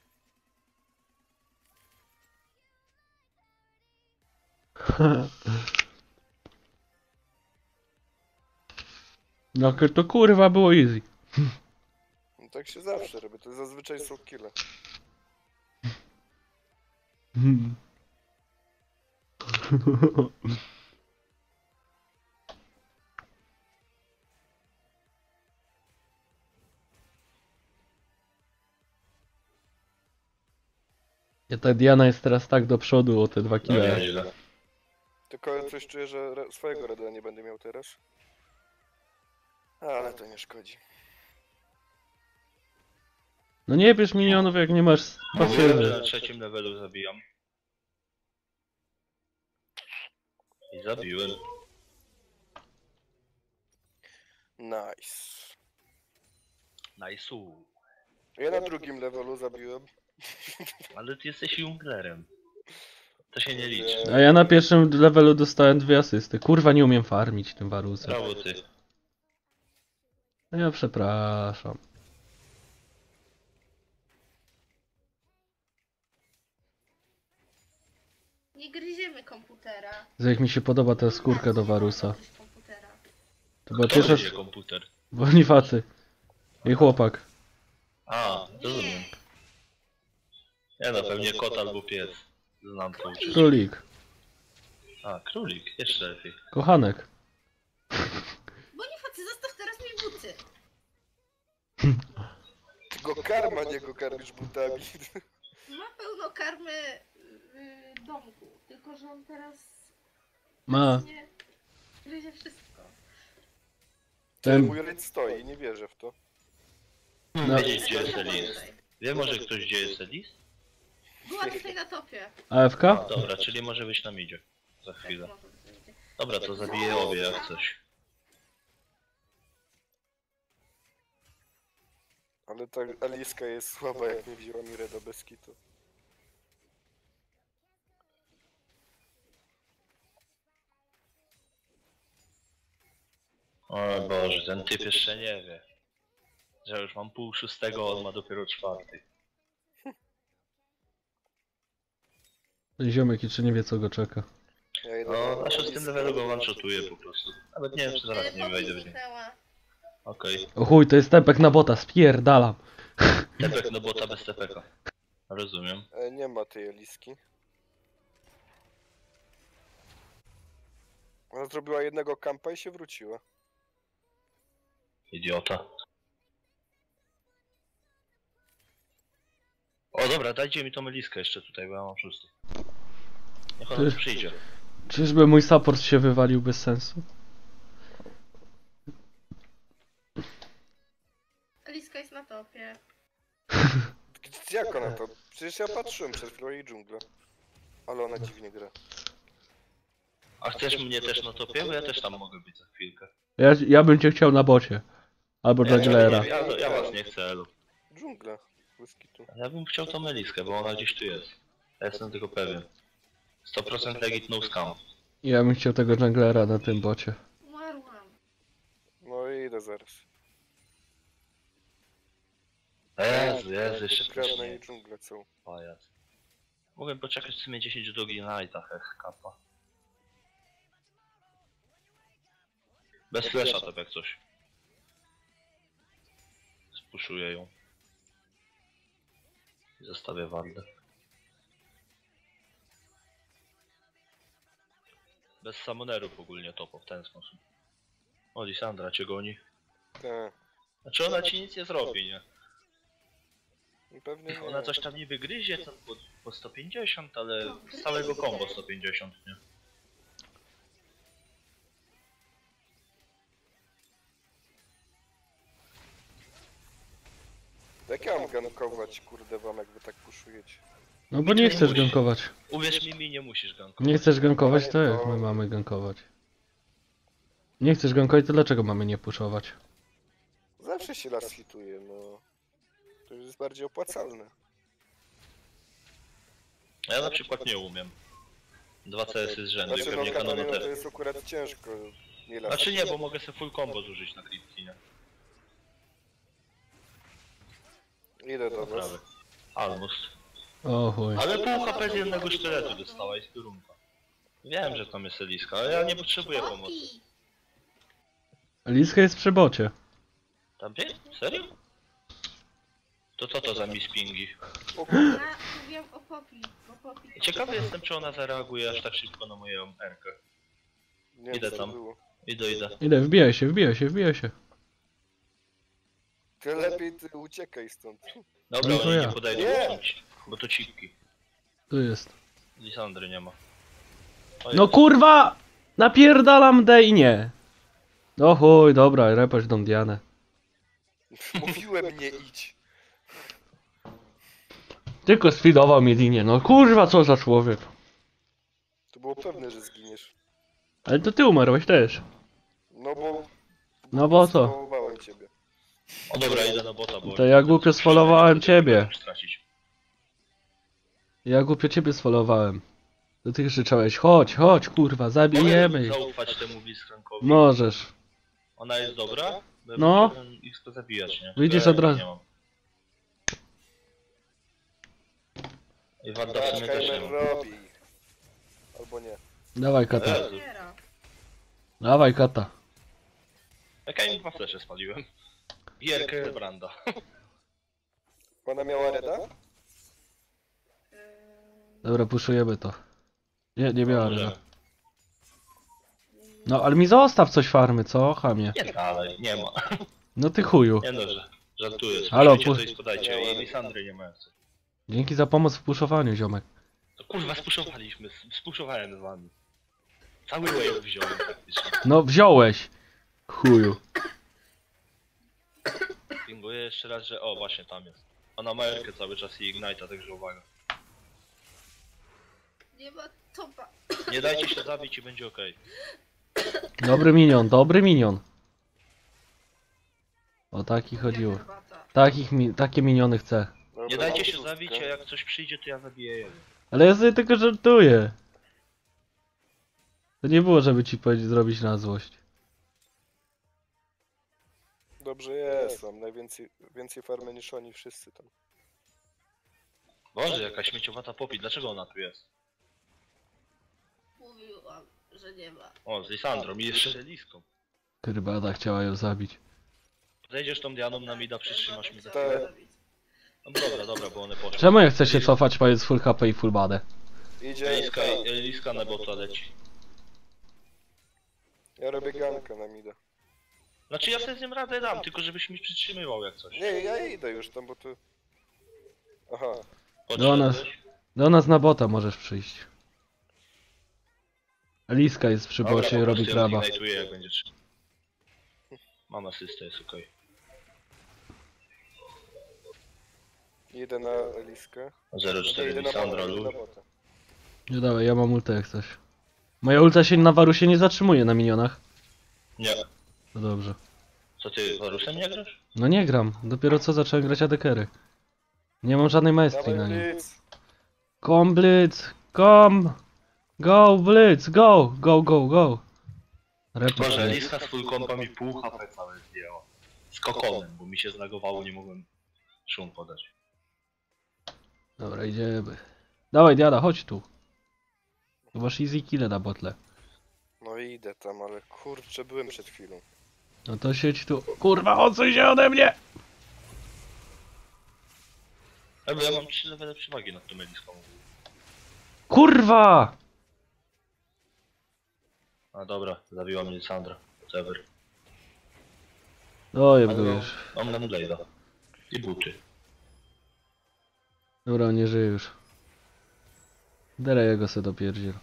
Jakie to kurwa było easy. No tak się zawsze robi, to zazwyczaj są kille. Ta Diana jest teraz tak do przodu o te 2 No kile. nieźle. Tylko coś czuję, że swojego reda nie będę miał teraz. Ale to nie szkodzi. No nie bierz minionów jak nie masz Mówiłem, że pasywy. na 3. levelu zabijam. I zabiłem. Nice. Nice'u. Ja na 2. levelu zabiłem. Ale ty jesteś junglerem. To się nie liczy. A ja na 1. levelu dostałem 2 asysty. Kurwa, nie umiem farmić tym Warusem. Brawo ty. No ja przepraszam. Nie gryziemy komputera. Jak mi się podoba ta skórka do Warusa. Gryźć komputera. To była To pierwsza... będzie komputer. Bonifacy. I chłopak. A, rozumiem. Nie no, pewnie kot albo pies. Znam to uczucie. Królik. A, królik, jeszcze lepiej. Kochanek. Bonifacy, zostaw teraz mi buty. Ty go karma, nie go karmisz butami. Ma pełno karmy w domku, tylko że on teraz Ma. nie gryzie wszystko. Ten Ten... mój ryd stoi, nie wierzę w to. No. Wiedzieć gdzie jest Elis. Wie może ktoś gdzie jest Elis? Była tutaj na topie. AFK? Dobra, czyli może być na midzie. Za chwilę. Może być. Dobra, to zabiję obie jak coś. Ale ta Aliska jest słaba, jak nie wzięła mi reda bez kitu. O Boże, ten typ jeszcze nie wie. Że już mam pół 6, on ma dopiero 4. Ten ziomek jeszcze nie wie co go czeka. Ja idę No, na na 6. Aliskę. levelu go one-shotuję po prostu. Nawet nie wiem czy zaraz nie Poppy wejdę w nie. zniknęła. Okej. O chuj, to jest tepek na bota, spierdalam. Tepek no bota bez tepeka. Rozumiem. Nie ma tej Aliski. Ona zrobiła jednego kampa i się wróciła. Idiota. O dobra, dajcie mi tą meliskę jeszcze tutaj, bo ja mam 6. Niech ona tu przyjdzie. Czyżby mój support się wywalił bez sensu? Aliska jest na topie. Jak ona to? Przecież ja patrzyłem przed chwilą jej dżunglę. Ale ona dziwnie gra. A chcesz mnie też na topie? Bo ja też tam mogę być za chwilkę. Ja bym cię chciał na bocie. Albo junglera. Ja was nie chcę, Elu. Dżungla. Bez kitu. Ja bym chciał tą meliskę, bo ona gdzieś tu jest. Ja jestem tego pewien. 100% legit no scam. Ja bym chciał tego junglera na tym bocie. Umarłam. No i idę zaraz. Jezu, jeszcze Kradnę wcześniej. jej dżunglę całą. Pajac. Mogłem poczekać w sumie 10 do Ignite'a, hech, kapa. Bez flesza to jak coś. Spuszuję ją. I zostawię Wardę. Bez summonerów ogólnie topo w ten sposób. O, Lisandra cię goni. Tak. Znaczy ona ci nic nie zrobi, nie? Pewnie nie. Ona coś tam niby gryzie tam po 150, ale z całego combo 150, nie? Jak ja mam gankować, kurde, wam jak wy tak puszujecie? No bo nie chcesz gankować. Uwierz mi, nie musisz gankować. Nie chcesz gankować, to jak my mamy gankować? Nie chcesz gankować, to dlaczego mamy nie puszować? Zawsze się las hituje, no. To już jest bardziej opłacalne. Ja na przykład nie umiem. 2 CS-y z rzędu i Znaczy, pewnie no, Katarina, Kanona to też. jest akurat ciężko. Nie las. Znaczy nie, bo mogę sobie full combo zużyć na klipki, nie? Idę do was. Prawy. Almost. O chuj. Ale pół HP z jednego sztyletu dostała i z piorunka. Wiem, że tam jest Eliska, ale ja nie potrzebuję pomocy. Poppy! Liska jest przy bocie. Tam gdzie? Serio? To co to za mispingi? O, Ja mówiłam o Poppy. O Poppy. Ciekawy jestem, czy ona zareaguje aż tak szybko na moją erkę. nie Idę wiem, co tam. było. Idę. Idę, wbijaj się, wbijaj się, wbijaj się. Ty lepiej ty uciekaj stąd. Dobra, No to oni ja. nie podejdą Nie. stąd, bo to cipki. Tu jest. Lisandry nie ma. No kurwa! Napierdalam D i nie. No chuj, dobra, repasz tą Dianę. Mówiłem nie idź. Tylko sfidował mnie Dinie, no kurwa, co za człowiek. To było pewne, że zginiesz. Ale to ty umarłeś też. No bo... No bo co? Spróbowałem ciebie. O dobra, idę na bota, bo... To ja głupio sfollowowałem ciebie. Stracić. Ja głupio ciebie sfollowowałem. Do tych krzyczałeś, chodź, chodź, kurwa, zabijemy Mogę ich. zaufać temu Blitzcrankowi. Możesz. Ona jest dobra? Bo ja No. chciałem ich to zabijać, nie? Widzisz, Tylko od ja razu. nie mam. I Warda w sumie też nie Raczkajmer ma. robi ich. Albo nie. Dawaj kata. Jezu. Umiera. Dawaj kata. Jak ja im dwa flesze spaliłem. Jerkę Branda. Ona miała reda? Dobra, puszujemy to. Nie miała Możemy. reda. No, ale mi zostaw coś farmy, co? Chamie. Nie dalej, nie ma. No ty chuju. Nie no, że żartuję. Halo, Spójrzcie, coś podajcie. I Lisandry nie ma jak coś. Dzięki za pomoc w puszowaniu, ziomek. To kurwa spuszowaliśmy, spuszowałem z wami. Cały wave wziąłem praktycznie. No, wziąłeś. Chuju. Pinguję jeszcze raz, że o właśnie tam jest. Ona ma Erkę cały czas i Ignite'a, także uwaga. Nie ma topa. Nie dajcie się zabić i będzie okej. Dobry minion, dobry minion. O taki chodziło. Herbata. Takie miniony chcę. Dobra, Nie dajcie mam się szóstkę. zabić, a jak coś przyjdzie, to ja zabiję jego. Ale ja sobie tylko żartuję. To nie było, żeby ci powiedzieć, zrobić na złość. Dobrze jest, mam więcej farmy niż oni wszyscy tam. Boże, jaka śmieciowata Poppy, dlaczego ona tu jest? Mówiłam, że nie ma. O, z Lisandrą i jeszcze Liską. Krybada chciała ją zabić. Zejdziesz tą Dianą na mida, przytrzymasz mi za Tak. chwilę. No dobra, bo one poszły. Czemu ja chcę się cofać, mając full HP i full badę? Idzie... Liska na bota leci. Ja robię gankę na mida. Znaczy ja sobie z nim radę dam, tylko żebyś mi przytrzymywał jak coś. Nie, ja idę już tam, bo tu... Aha. Do nas. Do nas na bota możesz przyjść. Liska jest przy bocie i robi kraba. Jak będzie trzeba. Mam asystę, jest okej. Idę na Eliskę. 0,4 Idę na Lisandra, bota, idę na Lu. bota. No dawaj, ja mam ultę jak coś. Moja ulta się na warusie nie zatrzymuje na minionach. Nie. No dobrze. Co ty, Warusem nie grasz? No nie gram, dopiero co zacząłem grać adekery. Nie mam żadnej maestrii na Dawaj nim. Blitz! Kom Blitz, kom! Go Blitz, go! Go, go, go! Report. Boże, Liska z full kompa mi pół HP całe zdjęła. Z kokonem, bo mi się zlagowało, nie mogłem szum podać. Dobra, idziemy. Dawaj Diana, chodź tu. Tu masz easy kill na botle. No idę tam, ale kurczę, byłem przed chwilą. No to siedź tu. Kurwa, odsuń się ode mnie! Bo ja mam 3 levele przewagi nad tą Eliską. Kurwa! A dobra, zabiła mnie Sandra. Whatever. Dojeb go już. Mam nam Blade'a. I buty. Dobra, on nie żyje już. Derę jego se dopierdziel.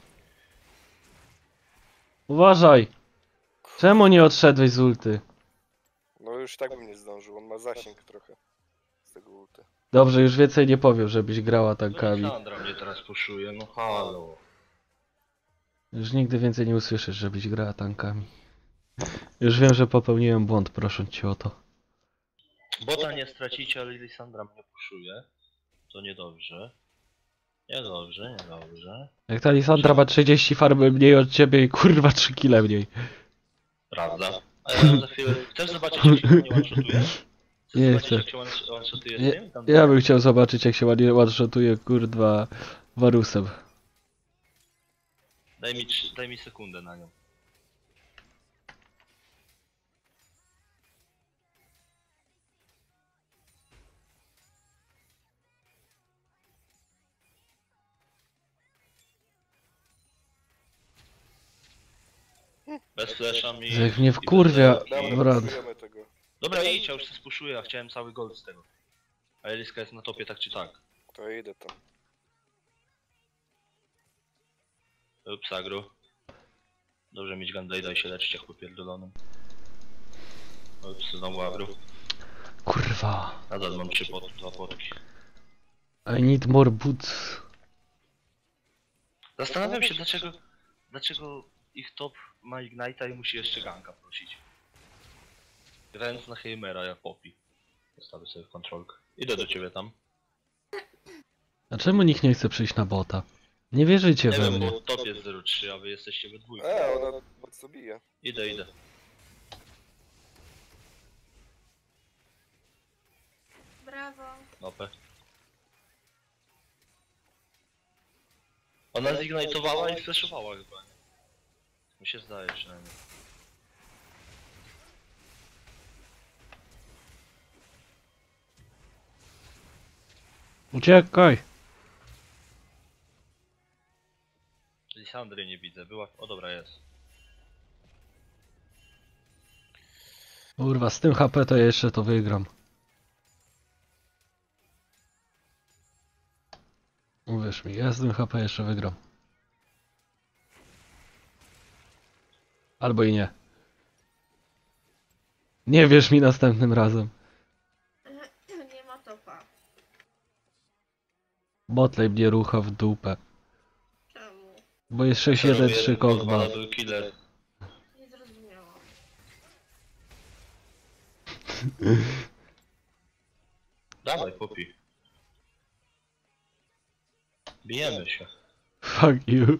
Uważaj! Czemu nie odszedłeś z ulty? No już tak bym nie zdążył, on ma zasięg trochę. Z tego ulty. Dobrze, już więcej nie powiem, żebyś grała tankami. Sandra mnie teraz puszuje, no halo. Już nigdy więcej nie usłyszysz, żebyś grała tankami. Już wiem, że popełniłem błąd, prosząc cię o to. Bota nie stracicie, ale Lisandra mnie puszuje. To niedobrze. Niedobrze, niedobrze. Jak ta Lisandra ma 30 farmy mniej od ciebie i kurwa 3 kile mniej. Prawda. A ja za chwilę... Chcesz zobaczyć jak się ładnie one-shotuje? Chcesz Nie zobaczyć chcę. jak się one-shotuje z Nie, tym? Tam ja bym chciał zobaczyć, jak się ładnie one-shotuje, kurwa, Warusem. Daj mi sekundę na nią. Bez flesza mi... Jak mnie i wkurwia. bez- Dobra, Dobra. potrzebujemy tego. Dobra, idź, ja już się spuszuję, ja chciałem cały gold z tego. A Eliska jest na topie tak czy tak. To idę tam. Ups, agro. Dobrze mieć Gunblade'a i się leczyć jak popierdolonym. Ups, znowu agro. Kurwa. Nadal mam 2 potki. I need more boots. Zastanawiam się dlaczego ich top ma Ignite'a i musi jeszcze ganka prosić. Grając na Heimera jak Poppy. Zostawię sobie w kontrolkę. Idę do ciebie tam. A czemu nikt nie chce przyjść na bota? Nie wierzycie Nie we wiem, mnie. bo top jest 0-3, a wy jesteście we dwójkę. Ona mocno bije. Idę. Brawo. Nopę. Ona zignitowała i flashowała chyba, nie? Mi się zdaje przynajmniej. Uciekaj! Lisandry nie widzę, była... O dobra, jest. Kurwa, z tym HP to ja jeszcze to wygram. Uwierz mi, ja z tym HP jeszcze wygram. Albo i nie. Nie wierz mi następnym razem. Nie ma topa. Botlane mnie rucha w dupę. Czemu? Bo jest 6-1-3 Kogma. Kogma. Był killer. Nie zrozumiałam. Dawaj, Poppy. Bijemy się. Fuck you.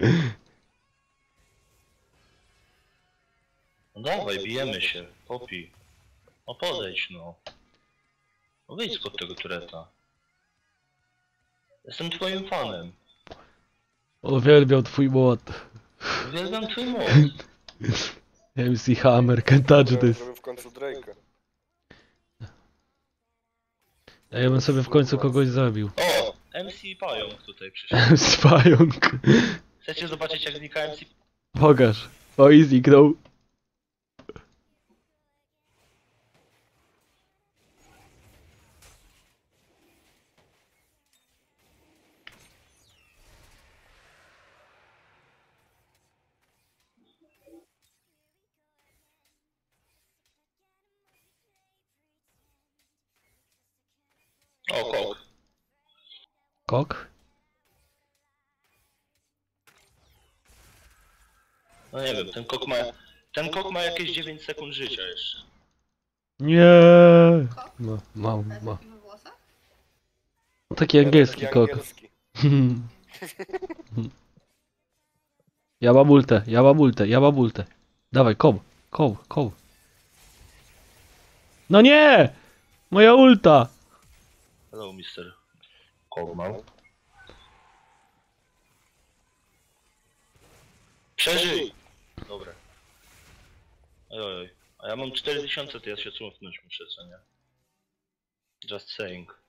No dawaj, bijemy się. Poppy. No podejdź no. No wyjdź spod tego tureta. Jestem twoim fanem. Uwielbiam twój młot. Uwielbiam twój moc. MC Hammer, can't touch this. Żeby w końcu Drake'a. A ja bym sobie w końcu kogoś zabił. O! MC Pająk tutaj przyszedł. MC Pająk. Chcecie zobaczyć jak znika MC? Pokaż. O, i zniknął. O, kok. Kok? No nie wiem, ten kok ma jakieś 9 sekund życia jeszcze. Nie. Kok? Mam. Bez takiego włosa? Taki angielski Taki kok. angielski. Ja mam ultę. Dawaj, koł. No nie! Moja ulta! Hello, Mr. Kogmal. Przeżyj! Dobra. Oj. A ja mam 4000, to ja się cofnąć muszę, co nie? Just saying.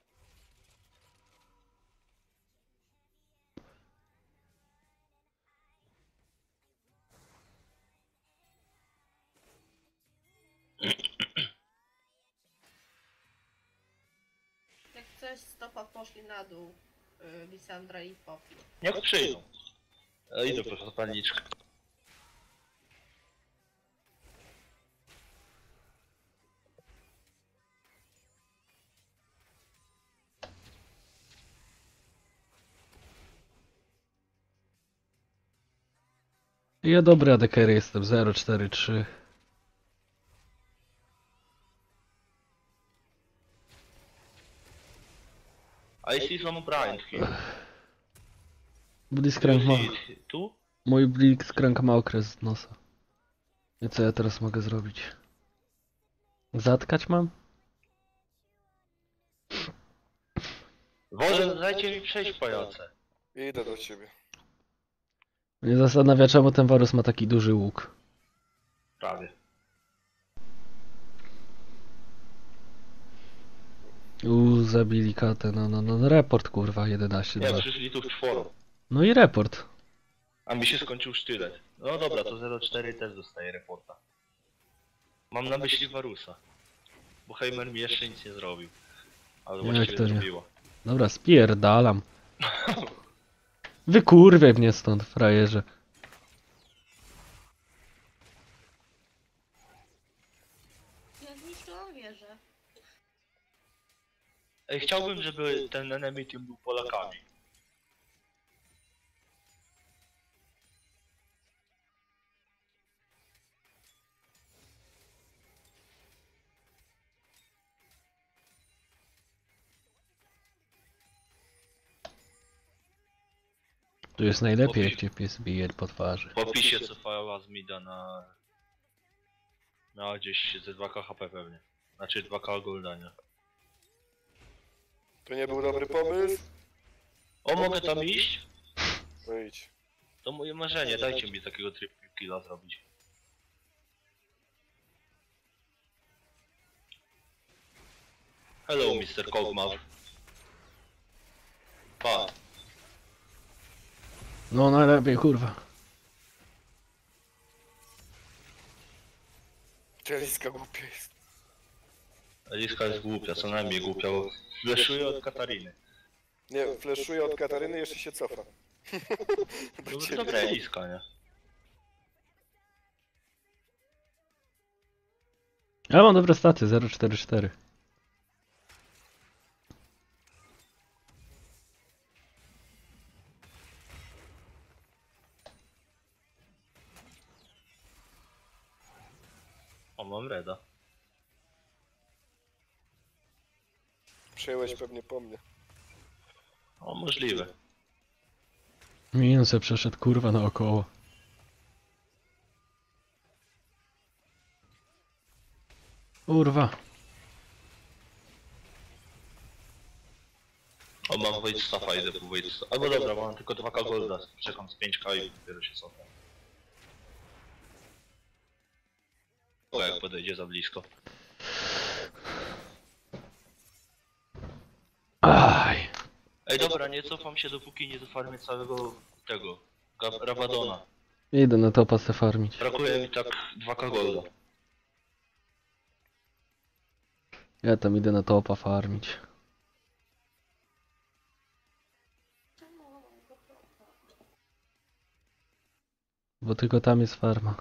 Jak coś stopa poszli na dół. Lisandra i Poppy. Niech przyjdą. Idę po zapalniczkę. Ja dobry ADKR jestem, 043. I see some blind here. Blitzcrank ma... Tu? Mój Blitzcrank ma okres z nosa. I co ja teraz mogę zrobić? Zatkać mam? Boże, dajcie mi przejść, pajace. Idę do ciebie. Mnie zastanawia, czemu ten Varus ma taki duży łuk. Prawie. Zabili katę, no, report kurwa, 11 Nie, 2. przyszli tu w czworo. No i report. A mi się skończył sztylet. No dobra, to 0,4 też dostaje reporta. Mam na myśli Varusa. Bo Heimer mi jeszcze nic nie zrobił. Ale Jak właściwie to nie? zrobiła. Dobra, spierdalam. Wykurwiaj mnie stąd, frajerze. Ja zniszczyłam wieżę. Ej, chciałbym, żeby ten enemy team był Polakami. Tu jest najlepiej, jak cię pies bije po twarzy. Po pisie cofała z mida na... Na gdzieś ze 2k HP pewnie. Znaczy 2k golda, nie? To nie był dobry pomysł? O, mogę tam iść? No idź. To moje marzenie, dajcie mi takiego triple killa zrobić. Hello, Mr. Kog'Maw. Pa. No najlepiej, kurwa. Czeliska głupia jest. Eliska jest głupia, co najmniej głupia, bo fleszuje od Katariny. Nie, fleszuje od Kataryny, jeszcze się cofa. Do ciebie. Dobra Eliska, nie? Ja mam dobre staty, 0,44. O, mam reda. Przejąłeś pewnie po mnie. O, możliwe. Minion se przeszedł, kurwa, naokoło. Kurwa. O, mam Void Staffa, idę po Void Staffa. Albo dobra, mam tylko 2k golda, czekam z 5k i dopiero się cofam. O, jak podejdzie za blisko. Aj. Ej, dobra, nie cofam się, dopóki nie dofarmię całego tego... Rabadona. Idę na topa se farmić. Brakuje mi tak 2k golda. Ja tam idę na topa farmić. Bo tylko tam jest farma.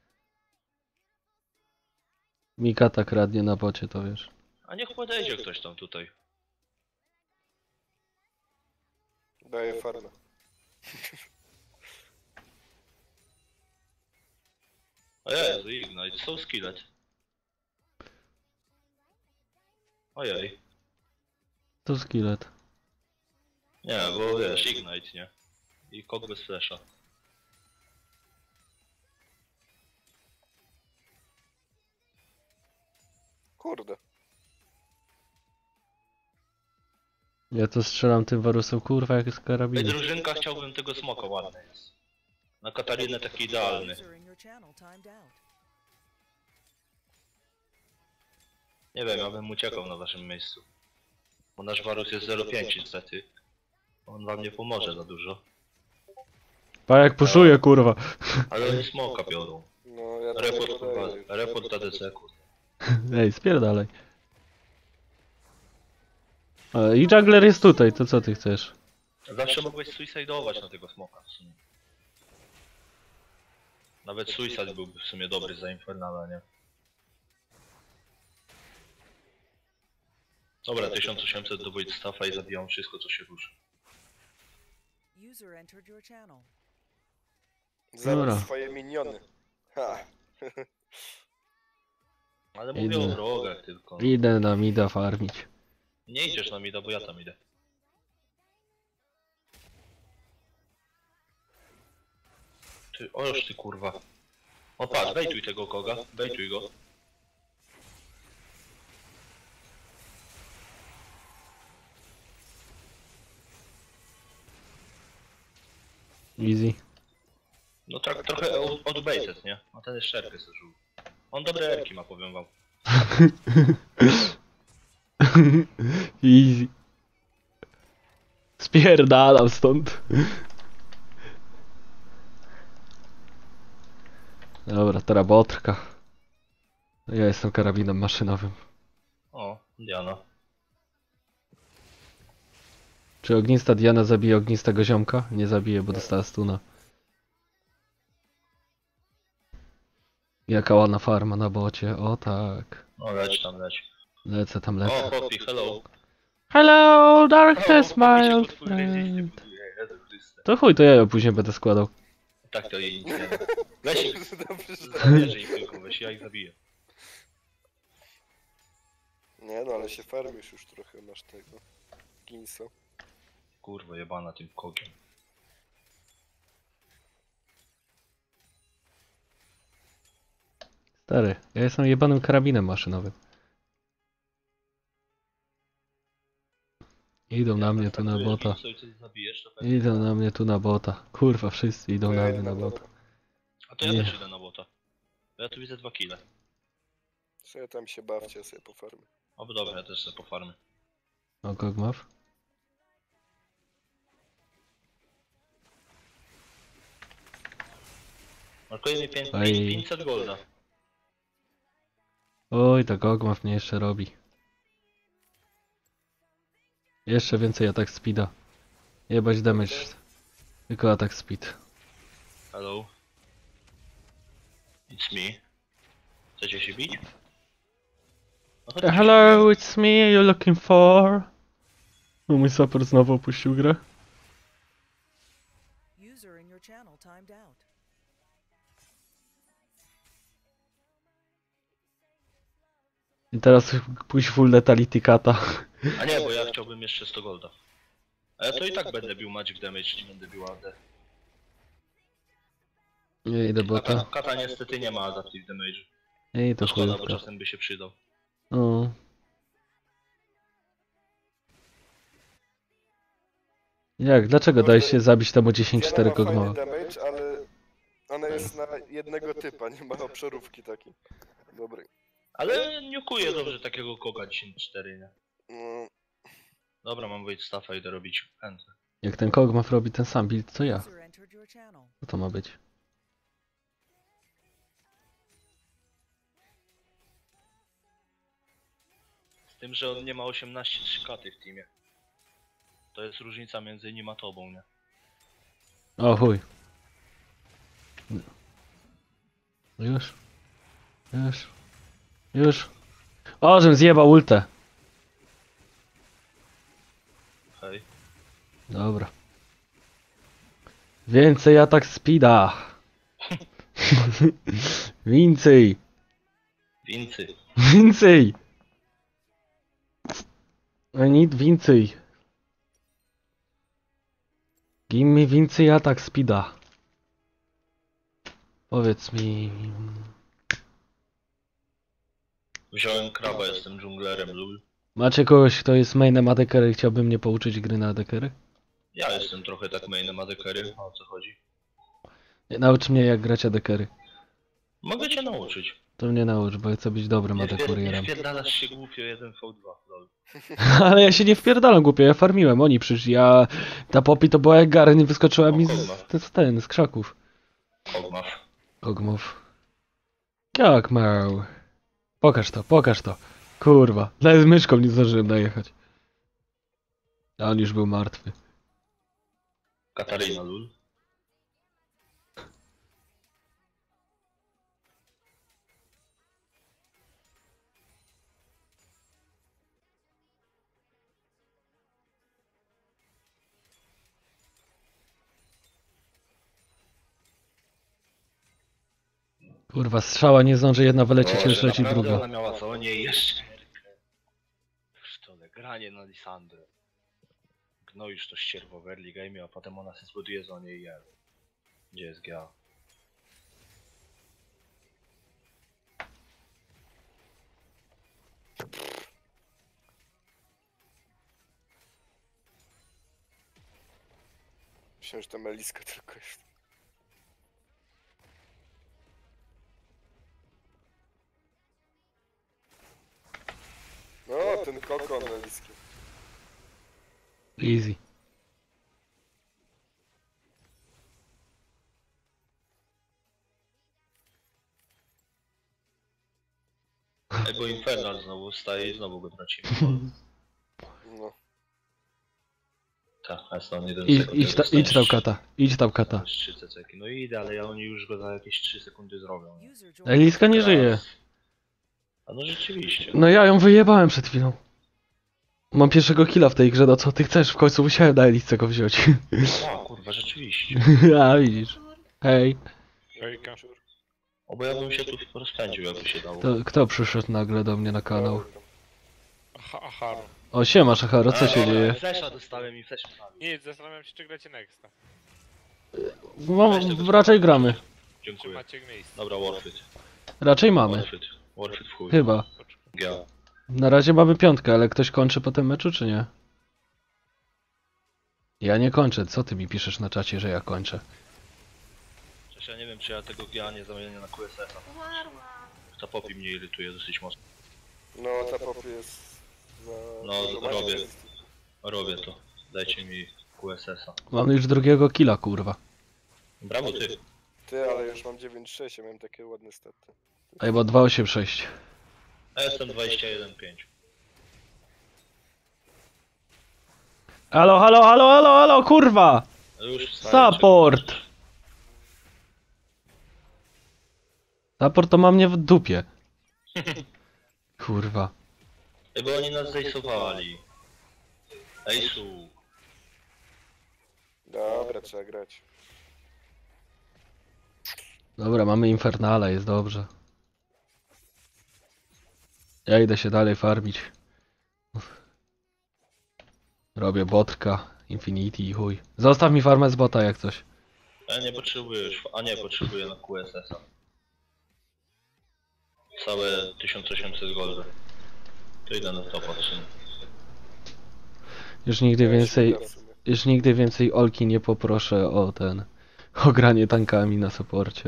Mikata kradnie na bocie, to wiesz. A niech podejdzie ktoś tam tutaj. Daję farmę. O Jezu, Ignite, są skillet. Ojej. To skillet. Nie, bo wiesz, Ignite, nie? I kok bez flasha. Kurde. Ja to strzelam tym warusem, kurwa, jak z Ej, karabinu. drużynka, chciałbym tego smoka, ładny jest. Na Katarinę taki idealny. User in your channel timed out. Nie wiem, ja bym uciekał na waszym miejscu. Bo nasz warus jest 0,5 niestety. On wam nie pomoże za dużo. Pa jak puszuje, kurwa. Ale oni smoka biorą. No ja tam Report, nie kurwa, podaję. report ADC, kurwa. Ej, spierdalaj. I jungler jest tutaj, to co ty chcesz? Zawsze mogłeś suicidować na tego smoka w sumie. Nawet suicide byłby w sumie dobry za Infernala, nie? Dobra, 1800 do Void Staffa i zabijam wszystko co się ruszy. User entered your channel. Dobra. Zaraz swoje miniony. Ha. Ale mówię Idę. o wrogach tylko. Idę na mida farmić. Nie idziesz na mida, bo ja tam idę. Ty, oż ty kurwa. O patrz, bejtuj tego koga, bejtuj go. Easy. No tak trochę odbaited, nie? A ten jest szczerkę zużył. On dobre erki ma, powiem wam. Easy. Spierdalam stąd. Dobra, teraz botrka. Ja jestem karabinem maszynowym. O, Diana. Czy ognista Diana zabije ognistego ziomka? Nie zabije, bo dostała stuna. Jaka ładna farma na bocie, o tak. No leć tam, leć. Lecę tam, O, lecę. Poppy, hello. Hello, darkness, O, Poppy my się old pod twój resist nie friend. buduje, Jezu Chryste. To chuj, to ja ją później będę składał. Tak to jej nic nie da. Weź ich, Dobrze, że- zabierze ich tylko, weź, ja ich zabiję. Nie no, ale się farmisz już trochę, masz tego. Ginsa. Kurwa, jebana tym kokiem. Stary, ja jestem jebanym karabinem maszynowym. Idą na mnie tu na bota. Idą na mnie tu na bota. Kurwa, wszyscy idą na mnie na bota. A to ja Nie. też idę na bota. Bo ja tu widzę 2 kile. Sobie tam się bawcie, ja sobie po farmie. O, dobra, ja też sobie po farmy. O, Gogmaw? Markuje mi Oj. 500 golda. Oj, to Gogmaw mnie jeszcze robi. Jeszcze więcej atak speeda. Jebać damage. Tylko atak speed. Hello. It's me. Chcecie się bić? No chodźcie. Hello, it's me, you're looking for... No, mój support znowu opuścił grę. User in your channel timed out. I teraz pójść full letality kata. A nie, bo ja chciałbym jeszcze 100 golda. A ja to i tak będę bił magic damage, nie będę bił AD. Nie idę bota. Kata niestety nie ma adaptive damage. Ej, to To szkoda, bo chujówka. czasem by się przydał. O. Jak? Dlaczego dałeś się zabić temu 10-4 Diana ma fajny Gogmała? damage, ale ona jest na jednego typa, nie ma obszarówki takiej. Dobry. Ale niukuje dobrze takiego koga 10-4, nie? No, Dobra, mam wait staffa, idę robić enty. Jak ten Gogmaw robi ten sam build co ja? User entered your channel. Co to ma być? Z tym, że on nie ma 18-3K w teamie. To jest różnica między nim a tobą, nie? O chuj. Już. Już. Już. O, żem zjebał ultę. Hej. Dobra. Więcej atak speeda. Więcej. Wincy. Więcej. I need więcej. Give me więcej atak speeda. Powiedz mi. Wziąłem kraba, jestem dżunglerem, lul. Macie kogoś, kto jest mainem adekery i chciałby mnie pouczyć gry na adekery? Ja jestem trochę tak mainem adekery, a o co chodzi? Naucz mnie jak grać adekery. Mogę cię nauczyć. To mnie naucz, bo chcę być dobrym Nie adekurierem. wpierdalasz się głupio 1v2, lol. Ale ja się nie wpierdalam głupio, ja farmiłem, oni przyszli, ja... Ta Poppy to była jak Garen, wyskoczyła mi z krzaków. Ogmaw. Gogmow. Jak mał. Pokaż to, pokaż to. Kurwa, nawet z myszką nie zdążyłem najechać. A on już był martwy. Katarina, lul. Kurwa, strzała nie zdąży jedna wylecieć, Boże, już leci naprawdę druga. Ona miała co? Nie, jeszcze. Sztole, granie na Lisandrę. No już to ścierwo w early game, a potem ona się zbuduje za niej i gdzie jest GA? myślałem, że ta Meliska tylko jest. No, ten kokon Meliski. Easy. Ej, bo Infernal znowu staje i znowu go tracimy. No. Tak, a stąd 1 Idź, sekund. idź tam kata, idź tam kata. 3 ceceki. No idę, ale oni już go za jakieś 3 sekundy zrobią. Nie? User joined. Eliska nie żyje. A no rzeczywiście. No ja ją wyjebałem przed chwilą. Mam pierwszego killa w tej grze, no co ty chcesz? W końcu musiałem na Elisce go wziąć. A kurwa, rzeczywiście. A widzisz. Hej. Hejka. O, bo ja bym się tu rozpędził, jakby się dało. To kto przyszedł nagle do mnie na kanał? Aha. O siema Szacharo, co się dzieje? Flesza dostałem i flesza dali. Nic, zastanawiam się, czy gracie Nexta. No, raczej gramy. Czy Dziękuję. macie miejsce? Dobra, Warfit. Raczej mamy. Warfit w chuj. Chyba. Ja. Na razie mamy 5, ale ktoś kończy po tym meczu, czy nie? Ja nie kończę. Co ty mi piszesz na czacie, że ja kończę? Przecież ja nie wiem, czy ja tego GA nie zamienię na QSS-a. Umarła. Ta popi mnie irytuje dosyć mocno. No, ta pop jest... Za... No, dużo robię. macie. Robię to. Dajcie mi QSS-a. Mam już drugiego killa, kurwa. Brawo ty. Ty, ale już mam 9,6, ja miałem takie ładne staty. Ej, bo 286. A ja jestem 21.5. Halo, halo, halo, halo, halo, kurwa! Już wstałem, Support! Support to ma mnie w dupie. Kurwa. Ej, bo oni nas zejsowali. Ejsu. Dobra, trzeba grać. Dobra, mamy Infernale, jest dobrze. Ja idę się dalej farmić. Robię botka, Infinity i chuj. Zostaw mi farmę z bota jak coś. Ja nie potrzebuję już, a nie potrzebuję na QSS-a. Całe 1800 golda. To idę na topa w sumie. Już nigdy więcej, Ja się uda w sumie. już nigdy więcej Olki nie poproszę o o granie tankami na supporcie.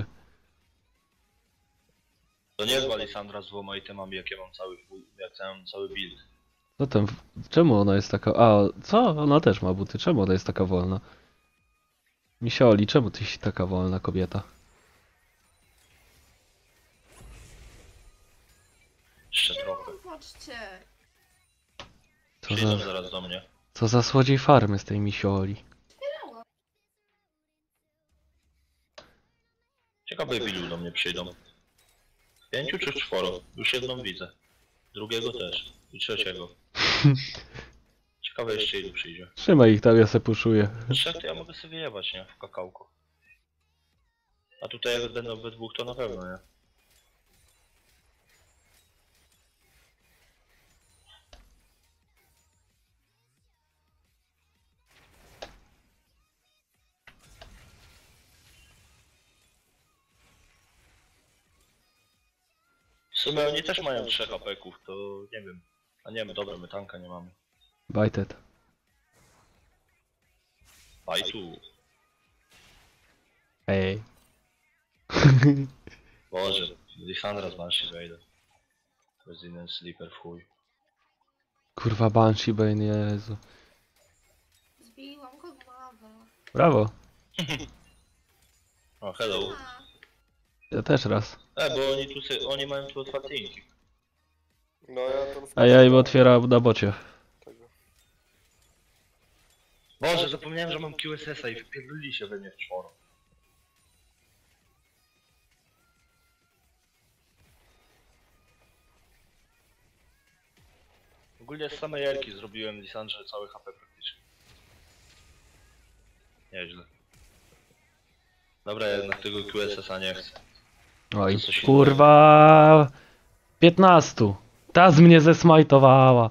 To nie jest Alisandra z 2 itemami, jak ja mam cały build. Zatem, czemu ona jest taka... A, co? Ona też ma buty. Czemu ona jest taka wolna? Misioli, czemu ty jesteś taka wolna kobieta? Jeszcze trochę. Chodźcie. Co Przyjdą za, zaraz do mnie. co za słodziej farmy z tej misioli. Ciekawe ilu do mnie przyjdą. 5 czy 4? Już jedną widzę. Drugiego też. I trzeciego. Ciekawe jeszcze ilu przyjdzie. Trzymaj ich tam, ja se puszuję. 3 to ja mogę sobie wyjebać, nie? W kakałku. A tutaj jak będą we dwóch to na pewno, nie? W sumie oni też mają 3 hapeków, to nie wiem. A nie wiem, dobra, my tanka nie mamy. Bajtet. Bajtu. Ej. Boże, Lisandra z Banshee wejdę. Resident Sleeper w chuj. Kurwa Banshee Bane, Jezu. Zbiłam go głowę. Brawo. O, hello. A, Ja też raz. Bo oni tu oni mają tu otwarte inki. No ja tam... A ja im otwieram na bocie. Tego. Boże, zapomniałem, że mam QSS-a i wpierdolili się we mnie w czworo. Ogólnie z samej Erki zrobiłem Lisandrze cały HP praktycznie. Nieźle. Dobra, jednak tego QSS-a nie chcę. Oj, Coś kurwa... 15. Ta z mnie zesmajtowała.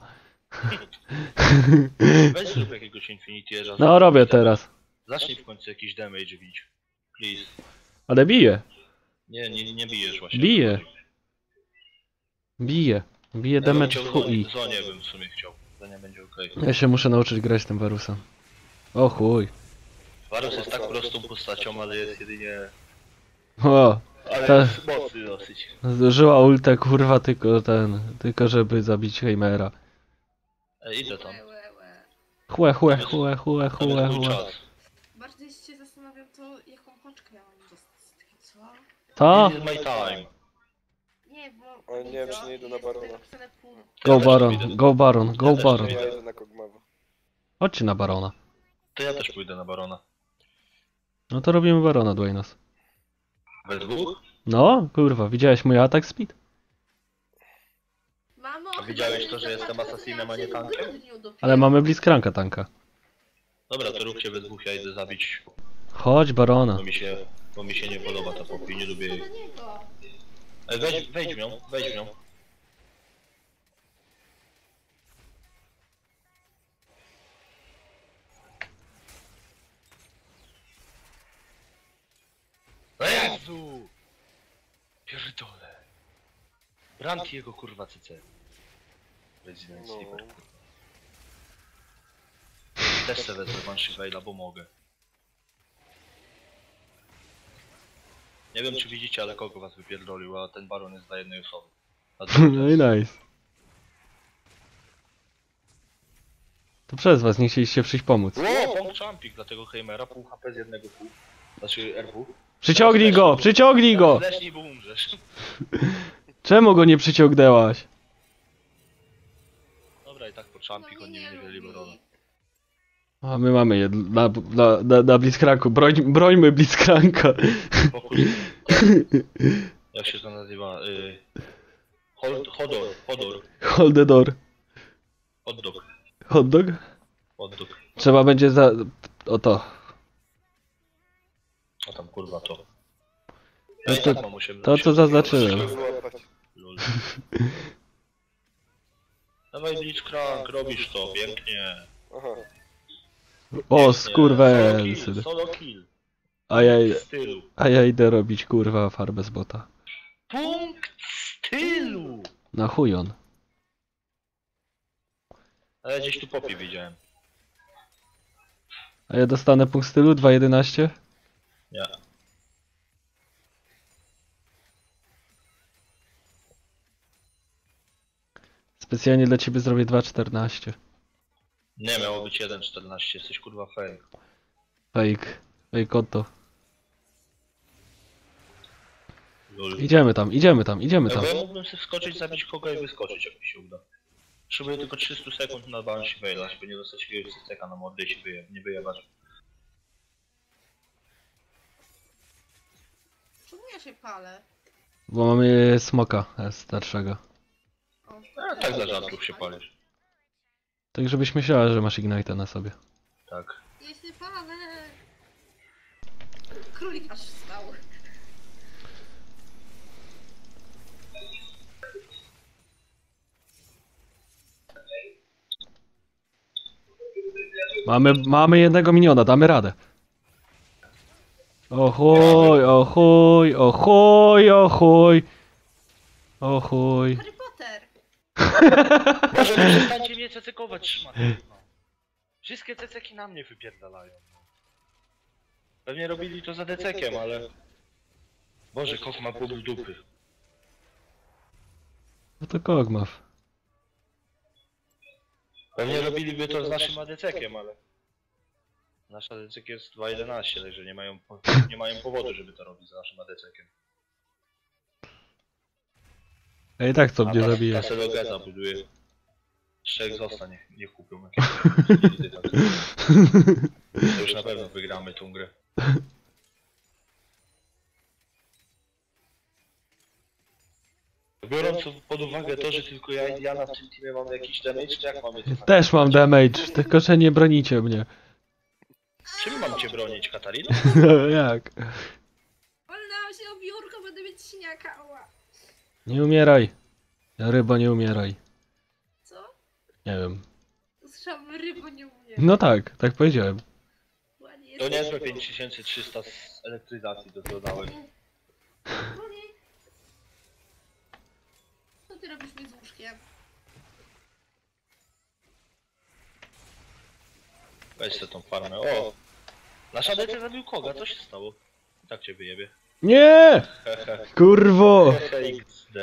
Weź zrób jakiegoś Infinity Edge'a. No robię teraz. Zacznij w końcu jakiś damage bić. Please. Ale bije. Nie bijesz właśnie. Bije. Bije. Bije Ja bym damage chciał w chuj. Zonie bym w sumie chciał. Zonia będzie okej. Ja się muszę nauczyć grać tym Varusem. O chuj. Varus jest tak prostą postacią, ale jest jedynie... O, Ale Ta- jest mocny dosyć. zużyła ultę kurwa tylko żeby zabić Heimera. Idę tam. łe. Chłe. Nawet mój czas. Bardziej się zastanawiam to, jaką paczkę ja mam dostać. Co? To? This is my time. Nie, bo... Ale nie wiem, czy nie idę na jest barona. napisane pół. Go Baron, go Baron, go też Baron. idę. Ja idę na Kog'Mawa. Chodźcie na Barona. To ja też pójdę na barona. No to robimy barona, Dwaynos. We dwóch? No, kurwa, widziałeś mój atak speed? Mamo, A widziałeś chyba to, że jestem zapatrzę, asasinem, a nie ja cię w tankiem? grudniu dopiero. Ale mamy Blitzcranka tanka. Dobra, to róbcie we dwóch, ja idę zabić, Chodź, barona. bo mi się nie podoba ta Poppy, nie lubię Co jej. do niego? Ej, wejdź w nią, wejdź w nią. Jezu! Pierdolę. Brand jego kurwa CC. Resident No. Sleeper. Też se wezmę Banshee Veila, bo mogę. Nie wiem czy widzicie, ale kogo was wypierdolił, a ten baron jest dla jednej osoby. A drugi No i nice. To przez was, nie chcieliście przyjść pomóc. Pomp Champik dla tego Heimera, pół HP z jednego pół. Znaczy RW. Przyciągnij go! Przyciągnij go! Zlecznij, bo umrzesz. Czemu go nie przyciągnęłaś? Dobra, i tak po Champik oni nie wzięli barona. A my mamy je na Blitzcranku. Brońmy Blitzcranka. Pokój. Jak się to nazywa? Hodor. Hold the door. Hot dog. Hot dog? Hot dog. Trzeba będzie za... Oto. A tam kurwa to. No Ja i to- tak mam 18. to, co zaznaczyłem. Muszę złapać. Lol. Dawaj Blitzcrank, robisz to, pięknie. Aha. O, Solo skurwelsyn. kill. A Stylu. ja idę robić kurwa farbę z bota. Punkt stylu! Na chuj on. A ja gdzieś tu Poppy widziałem. A ja dostanę punkt stylu 2.11? Nie. Specjalnie dla ciebie zrobię 2.14. Nie, miało być 1.14, jesteś kurwa fake. Fake. Fake konto. Lol. Idziemy tam. Ja mógłbym sobie wskoczyć, zabić kogo i wyskoczyć, jak mi się uda. Potrzebuję tylko 300 sekund na Banshee Veila, żeby nie dostać jakiegoś CCK na mordę i się nie wyjebać. Czemu ja się palę? Bo mamy smoka starszego. O, A tak dla żartów się palisz. Tak żebyś myślała, że masz Ignite'a na sobie. Tak. Ja się palę. Królik aż wstał. Mamy jednego miniona, damy radę. Ohoj, ohoj, ohoj, ohoj. Ohoj. Harry Potter. Może przestańcie mnie cecykować, szmaty. Wszystkie ceceki na mnie wypierdalają. Pewnie robili to za decekiem, ale... Boże, koch ma ból dupy. No to Kogmaw. Pewnie robiliby to z naszym ADC-kiem, ale... Nasz ADC jest 2.11, także nie mają powodu, żeby to robić z naszym ADC-kiem. Ej, tak co A mnie zabije. Kaselogeza buduje. Trzech zostań, niech kupią jakieś tak. To już na pewno wygramy tą grę. Biorąc pod uwagę to, że tylko ja na tym teamie mam jakiś damage, to jak mamy to? Też mam damage, tylko że nie bronicie mnie. Czym mam cię bronić, Katarina? Jak? Walnęłam się o biurko, będę mieć siniaka. Ała. Nie umieraj. Rybo, nie umieraj. Co? Nie wiem. Słyszałam rybo nie umie. No tak, tak powiedziałem. Ładnie To jest. niezłe 5300 z elektryzacji to dodałem. Ładnie. Co ty robisz mi z łóżkiem? Weź sobie tą farmę. O! Nasz ADC zabił koga, co się stało? I tak cię wyjebie. Nie! Kurwo! XD.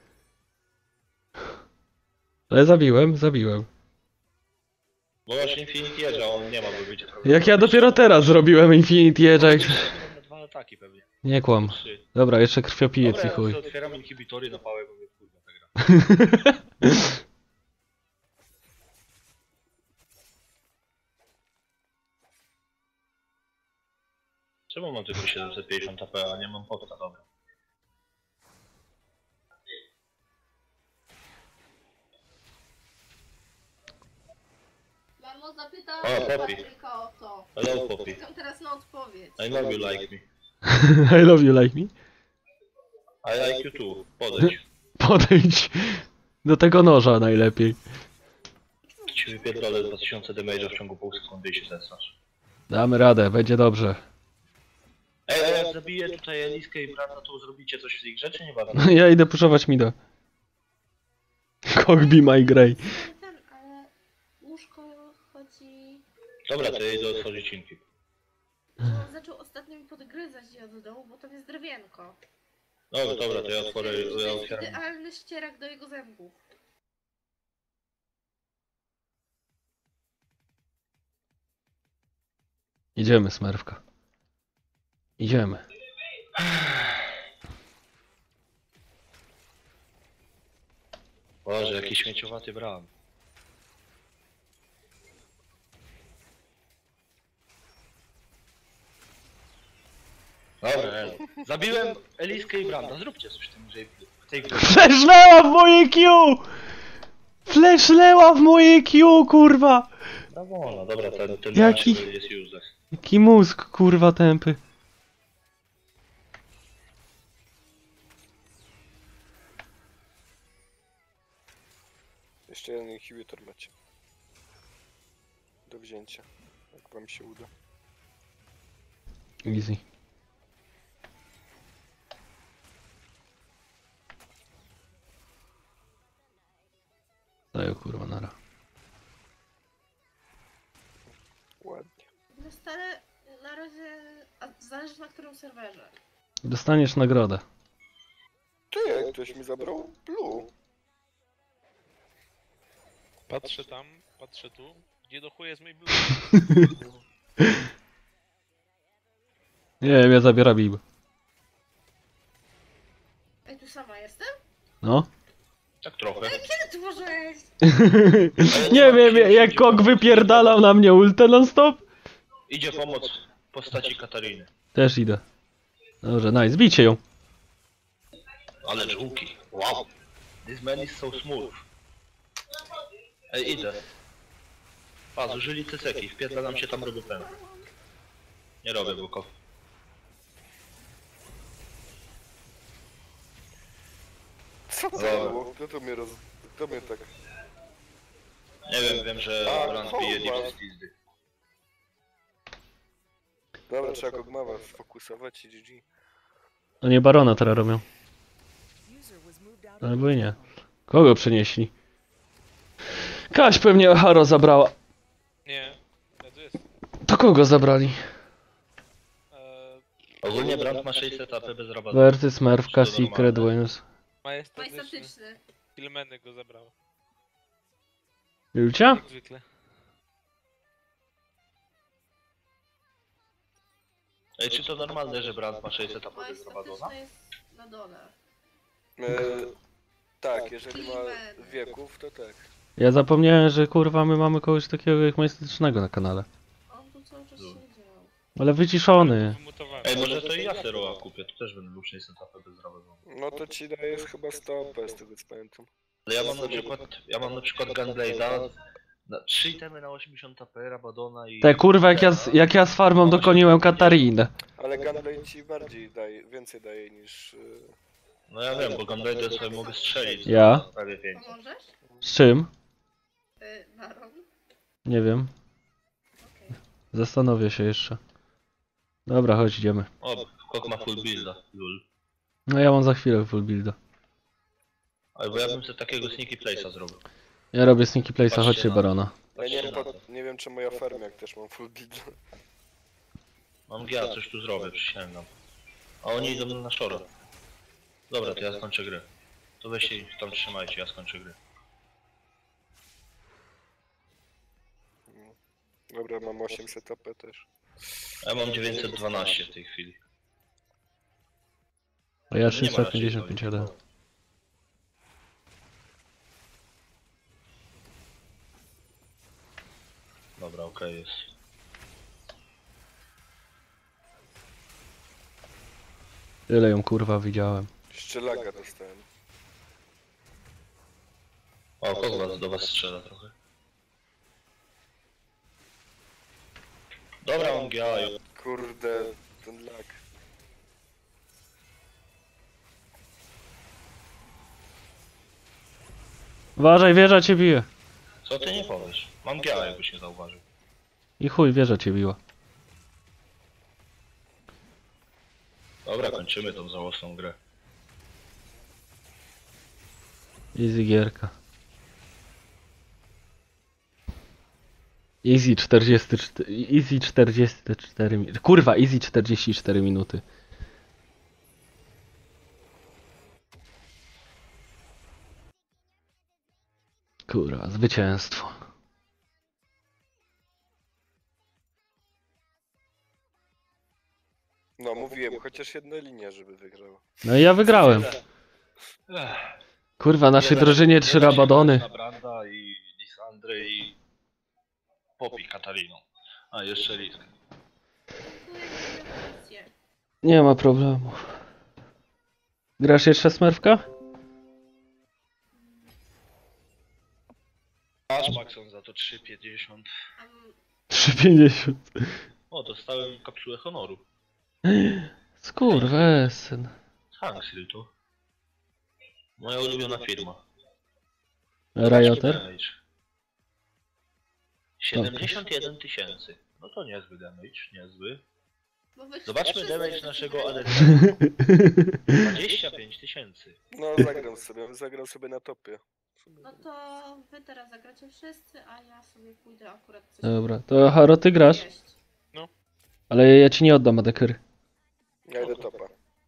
Ale zabiłem. Bo masz Infinity Edge'a, on nie ma by być. Jak ja dopiero teraz zrobiłem Infinity Edge. Na 2 ataki pewnie. Nie kłam. 3. Dobra, jeszcze krwiopijec Dobra, i chuj. ja otwieram inhibitory na pałę, bo mnie kurwa ta gra. Czemu mam tylko 750 AP, a nie mam potka, dobra. Mamo zapytała O, Poppy. Patryka o to. Hello, Poppy. Czekam teraz na odpowiedź. I love you like me. I love you like me. I like you too. Podejdź. Podejdź do tego noża najlepiej. Ci wypierdolę 2000 damage'a w ciągu pół sekundy i się zesrasz. Damy radę, będzie dobrze. Ej, a jak zabiję tutaj Eliskę i brata, to zrobicie coś w tej grze, czy nie bardzo? No ja idę puszować mida. Cockby my grey. Ten, ale łóżko chodzi... Dobra, to ja idę otworzyć inki. Że on zaczął ostatnio mi podgryzać je do dołu, bo tam jest drewienko. Dobra, to ja otworzę, To ja jest otwieram. idealny ścierak do jego zębów. Idziemy, Smerfka. Idziemy. Boże, jaki śmieciowaty bram. Dobra, elo. Zabiłem Eliskę i Branda, zróbcie coś w tej grze. Fleszleła w moje Q! Fleszleła w moje Q, kurwa! No dobra, ten Jaki- mecz jest useless. Jaki mózg, kurwa, tępy. Jeszcze jeden inhibitor macie. Do wzięcia. Jak wam się uda. Easy. Daję, kurwa, nara. Ładnie. Dostanę na razie... A zależy na którym serwerze. Dostaniesz nagrodę. Ty, jak ktoś mi zabrał blue. Patrzę tam, patrzę tu. Gdzie do chuja jest mój blue? Nie wiem, ja zabieram im. Ej, tu sama jestem? No. Tak trochę. Kiedy ty możesz? Nie wiem, jak Kok wypierdalał na mnie ultę non-stop. Idzie pomoc w postaci Katariny. Też idę. Dobrze, nice, bijcie ją. Ale żółki. Wow. This man is so smooth. Ej, idę. A, zużyli ceceki. Wpierdalam się tam, robię ten. Nie robię bukow. Co to Dobra. było? Kto mnie tak... Nie wiem, wiem, że A, Brand kurwa. bije Deep Slizdy. Dobra, trzeba Kogmawa sfokusować i GG. No nie Barona teraz robią. User was moved out of Albo your i nie. channel. Kogo przenieśli? Kaś pewnie Haro zabrała. Nie, ja tu jestem. To kogo zabrali? Ogólnie Brand ma 600 AP bez rabatu. Werty, Smurfka, Czy to Secret, normalne? Wins. Majestatyczny. Majestatyczny. Filmeny go zabrało. Julcia? Jak zwykle. Ej, czy to normalne, że Brand ma 600 AP bez rabatu? Majestatyczny jest na dole. Tak, jeżeli ma Filmen. wieków, to tak. Ja zapomniałem, że kurwa my mamy kogoś takiego jak majestatycznego na kanale. On tu cały czas siedział. Ale wyciszony. Wymutowany. Ej, może to i ja Seroa kupię, to też będę miał 600 AP bez rabatu. No to ci daje chyba 100 OP z tego co pamiętam. Ale ja mam na przykład Gunblade'a, 3 itemy na 80 AP, Rabadona i... Te kurwa jak ja z farmą dokoniłem Katarinę. Ale Gunblade ci bardziej daje, więcej daje niż... No ja wiem, bo Gunblade'a sobie mogę strzelić. Ja? za Prawie 5. Pomożesz? Z czym? Baron? Nie wiem. Okej. Zastanowię się jeszcze. Dobra, chodź, idziemy. O, Kok ma full builda, lul. No ja mam za chwilę full builda. Albo ja bym sobie takiego sneaky place'a zrobił. Ja robię sneaky place'a, Patrzcie chodźcie na- Barona. Ja nie Patrzcie wiem, na to. nie wiem czy moja farmiak też mam full build. Mam ja coś tu zrobię, przysięgam. A oni idą na szoro. Dobra, to ja skończę grę. To weźcie ich tam trzymajcie, ja skończę grę. Dobra, mam 800 AP też. Ja mam 912 w tej chwili. A ja Nie ma raczej 355 swojej. AD. Dobra, okej jest. Tyle ją kurwa widziałem. Jeszcze laga dostałem. O, kozła do was strzela trochę. Dobra, on giają. Kurde, ten lag. Uważaj, wieża cię bije. Co ty nie powiesz? Mam giała, jakbyś nie zauważył. I chuj, wieża cię biła. Dobra, kończymy tą żałosną grę. Easy gierka. Easy 44... Easy 44 minuty. Kurwa, easy 44 minuty. Kurwa, zwycięstwo. No mówiłem, chociaż jedna linia, żeby wygrał. No i ja wygrałem. Ech, Kurwa, naszej nie da- drużynie nie 3 da się Rabadony. grać na Branda i Lisandry i Poppy Katariną. A jeszcze Lisk. Dziękuję za gratulacje. Nie ma problemu. Grasz jeszcze Smurfka? Aż Maxon za to 3,50. Am, 3,50. O, dostałem kapsułę honoru. Skurwesyn. Thanks, to. Moja ulubiona firma. Rioter? Damage. 71 000. No to niezły damage, niezły. bo wy Zobaczmy wszyscy damage wszyscy naszego grają. ADC. 25 000. No zagram sobie na topie. No to wy teraz zagracie wszyscy, a ja sobie pójdę akurat coś Dobra, to Haro, ty grasz? jeść. Ale ja ci nie oddam adekery. Ja idę topa.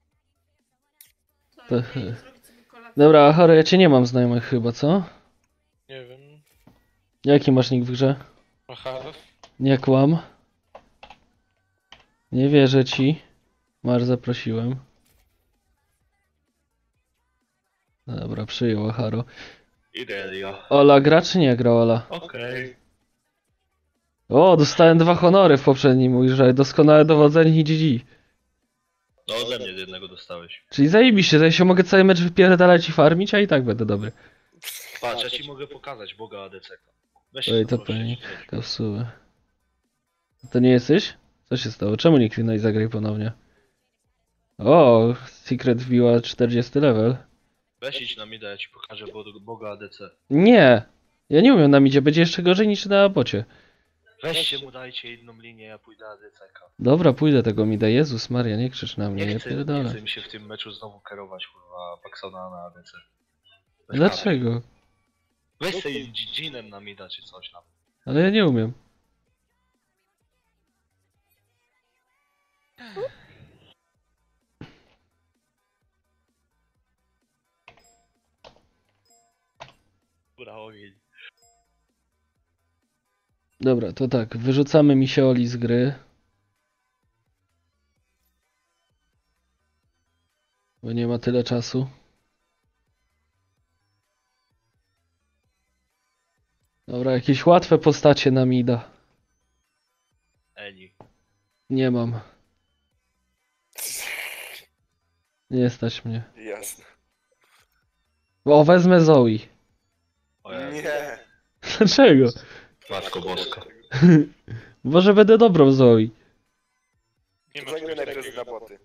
To To- ja idę zrobić sobie kolację. Dobra, Haro, ja cię nie mam znajomych chyba, co? Nie wiem. Jaki masz nick w grze? Aha. Nie kłam. Nie wierzę ci. Masz, zaprosiłem. Dobra, przyjął Haro. Irelia. Ola gra czy nie gra Ola? Okej. O, dostałem 2 honory w poprzednim grze. Doskonałe dowodzenie i GG. No ode mnie jednego dostałeś. Czyli zajebiście, to ja się mogę cały mecz wypierdalać i farmić, a i tak będę dobry. Patrz, ja ci mogę pokazać Boga ADC. Weź Oj, się to zaprosić, pewnie. siedź. Kapsuły. To nie jesteś? Co się stało? Czemu nie kliknąłeś zagraj ponownie? O, Secret wbiła 40 level. Weź idź na mida, ja ci pokażę Boga ADC. Nie! Ja nie umiem na midzie, będzie jeszcze gorzej niż na bocie. Weźcie mu, dajcie jedną linię, ja pójdę ADC-ka. Dobra, pójdę tego mida. Jezus Maria, nie krzycz na mnie, Nie ja chcę, nie pierdolę. chcę mi się w tym meczu znowu kierować, kurwa, Paxona na ADC. Weź Dlaczego? Weź sobie Jeanem na mida czy coś tam. Ale ja nie umiem. Góra ogień. Dobra, to tak, wyrzucamy Misioli z gry. Bo nie ma tyle czasu. Dobra, jakieś łatwe postacie na mida. Eni. Nie mam. Nie stać mnie. Jasne. O, wezmę Zoe. O Jezu. Nie. Dlaczego? Matko Boska. Może będę dobrą Zoe. Nie ma Zagraj czegoś najpierw takiego. na boty.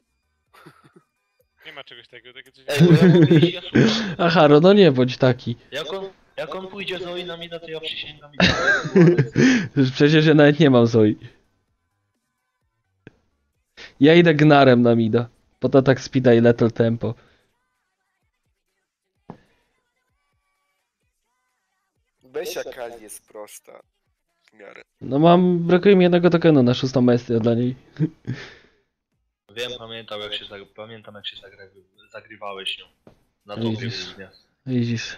Nie ma czegoś takiego. Takie coś Ej, bo ja mogę iść Yasuo. Aha, no nie bądź taki. Jak on pójdzie Zoe na mida, to ja przysięgam mida. Przecież ja nawet nie mam Zoe. Ja idę Gnarem na mida. Pod atak speeda i lethal tempo. Besia Kali jest prosta. W miarę. No brakuje mi jednego tokenu na 6. maestrię dla niej. Wiem, pamiętam jak się zagrywałeś nią. Na Widzisz. topie głównie. Widzisz.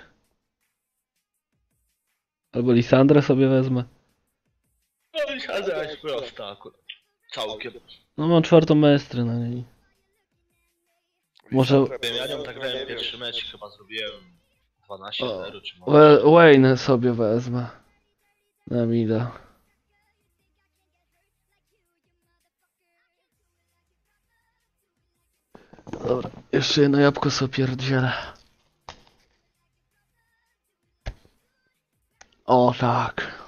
Albo Lisandrę sobie wezmę. No i Sandra jest prosta akurat. Całkiem. No mam 4. maestrę na niej. Może- Wiem, ja nią tak grałem pierwszy mecz, chyba zrobiłem 12-0 czy może. Wayne sobie wezmę. Na mida. Dobra, jeszcze jedno jabłko sobie pierdzielę. O tak.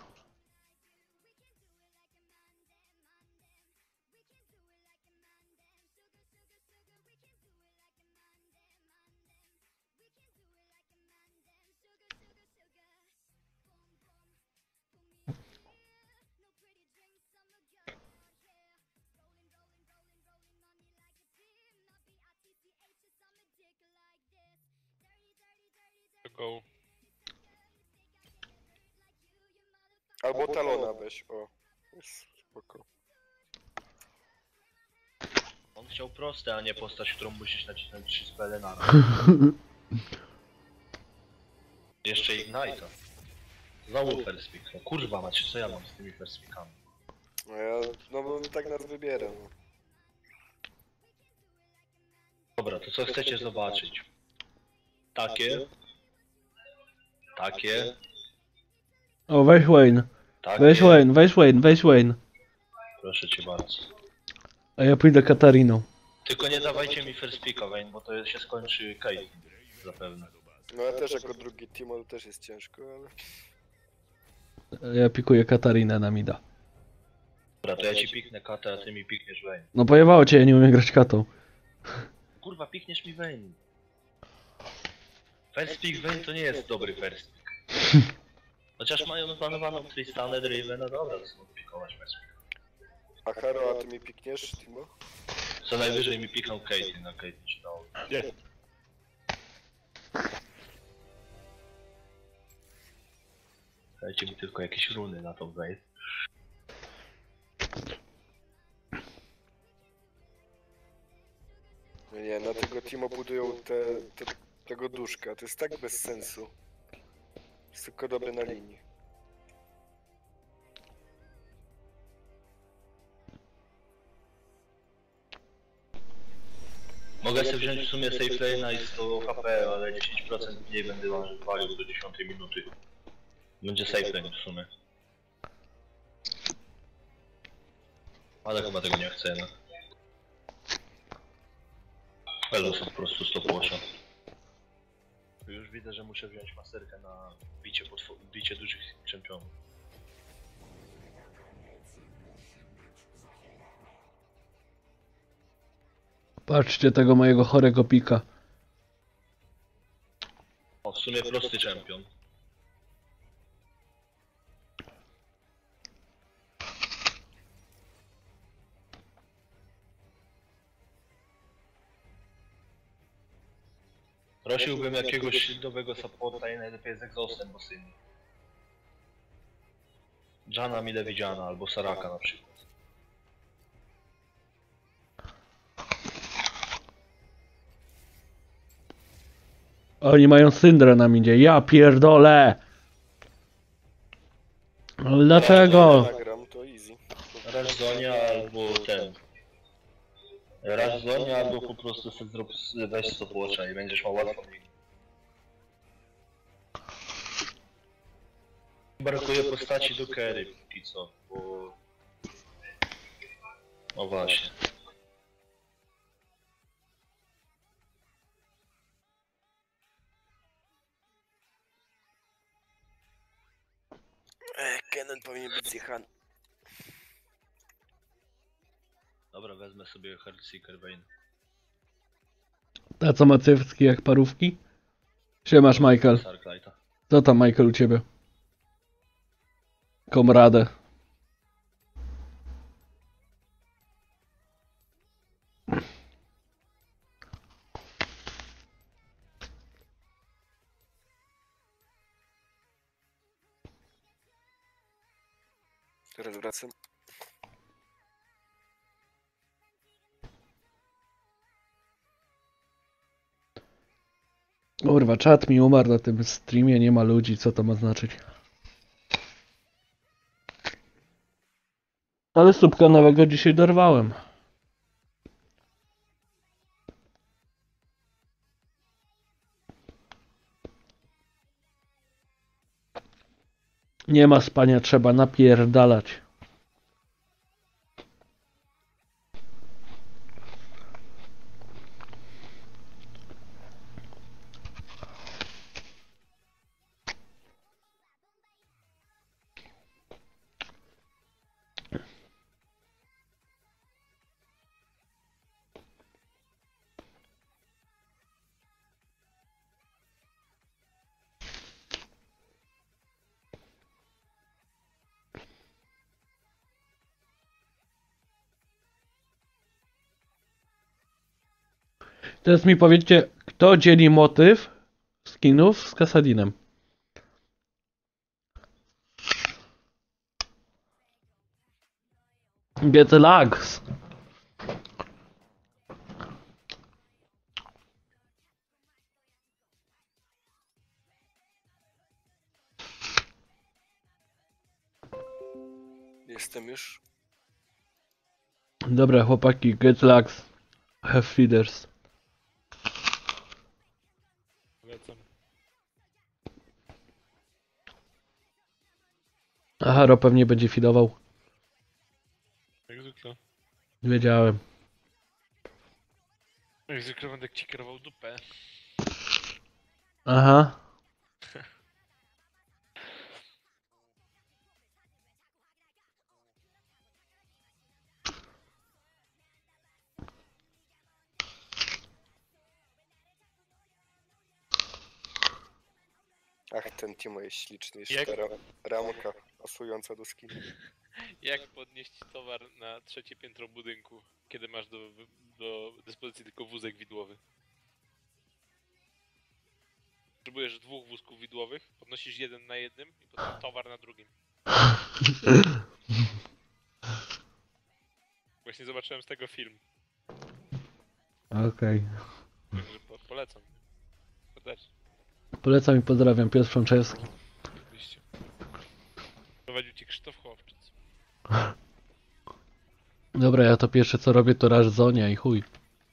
Go. Albo talona weź, o. Jest spoko. On chciał proste, a nie postać, którą musisz nacisnąć 3 spele na raz. Jeszcze Ignite'a. Znowu first pick. No kurwa macie, co ja mam z tymi first pickami? No ja, no bo tak nas wybiera. No. Dobra, to co chcecie zobaczyć? Takie. Takie. O, weź Wayne. Takie. Weź Wayne, weź Wayne, weź Wayne. Proszę cię bardzo. A ja pójdę Katariną. Tylko nie dawajcie mi first picka, Wayne, bo to się skończy Kate. Zapewne. No ja też jako drugi team, ale też jest ciężko, ale... Ja pikuję Katarinę na mida. Dobra, to ja ci piknę katę, a ty mi pikniesz Wayne. No pojebało cię, ja nie umiem grać katą. Kurwa, pikniesz mi Vayne. First pick Vayne to nie jest dobry first pick. Chociaż mają planowaną Tristanę, Draven, no dobra, to są pikować first pick. A Haro, a ty mi pikniesz, Timo? Co najwyżej mi pikną Katie, no Kate mi się dało. Dajcie mi tylko jakieś runy na tą Vayne. Nie, na tego Timo budują tego duszka, to jest tak bez sensu. Jest tylko dobre na linii. Mogę sobie wziąć w sumie safe lane'a i 100 HP, ale 10% mniej będę walił do 10 minuty. Będzie safe lane w sumie. Ale chyba tego nie chcę, no. Elo są po prostu stopwatcha. Już widzę, że muszę wziąć masterkę na bicie dużych czempionów. Patrzcie tego mojego chorego pika. O, w sumie prosty czempion. Prosiłbym jakiegoś shieldowego supporta i najlepiej z exhaustem, bo syn. Jana mile widziana, albo Saraka na przykład. Oni mają syndrę na midzie. Ja pierdolę! Ale dlaczego? Nagram, to easy. Razonia albo ten. Razonia albo po prostu sobie zrób weź stopwatcha i będziesz miał łatwo. Brakuje postaci do carry póki co, bo... O właśnie. Kennen powinien być zjechany. Dobra, wezmę sobie Heartseeker Vayne. Ta co ma cyfrki jak parówki? Siemasz Michael. Sarklighta. Co tam Michael u ciebie? Komradę. Teraz wracam. Kurwa, czat mi umarł na tym streamie, nie ma ludzi, co to ma znaczyć? Ale słupka nowego dzisiaj dorwałem. Nie ma spania, trzeba napierdalać. Teraz mi powiedzcie, kto dzieli motyw skinów z Kasadinem? Get the lags. Jestem już. Dobra, chłopaki, get lags. Have feeders. Lecam. Aha, Ro pewnie będzie feedował. Jak zwykle. Wiedziałem. Jak zwykle będę ci kierował dupę. Aha. Ach, ten Timo jest śliczny. Jeszcze Jak? ta ramka pasująca do skinu. Jak podnieść towar na trzecie piętro budynku, kiedy masz do dyspozycji tylko wózek widłowy? Potrzebujesz 2 wózków widłowych, podnosisz jeden na jednym i potem towar na drugim. Właśnie zobaczyłem z tego film, Okej. także polecam. Serdecznie, Polecam i pozdrawiam, Piotr Frączewski. oczywiście. Prowadził ci Krzysztof Chłopczyc. Dobra, ja to pierwsze co robię to Rush Zonia i chuj.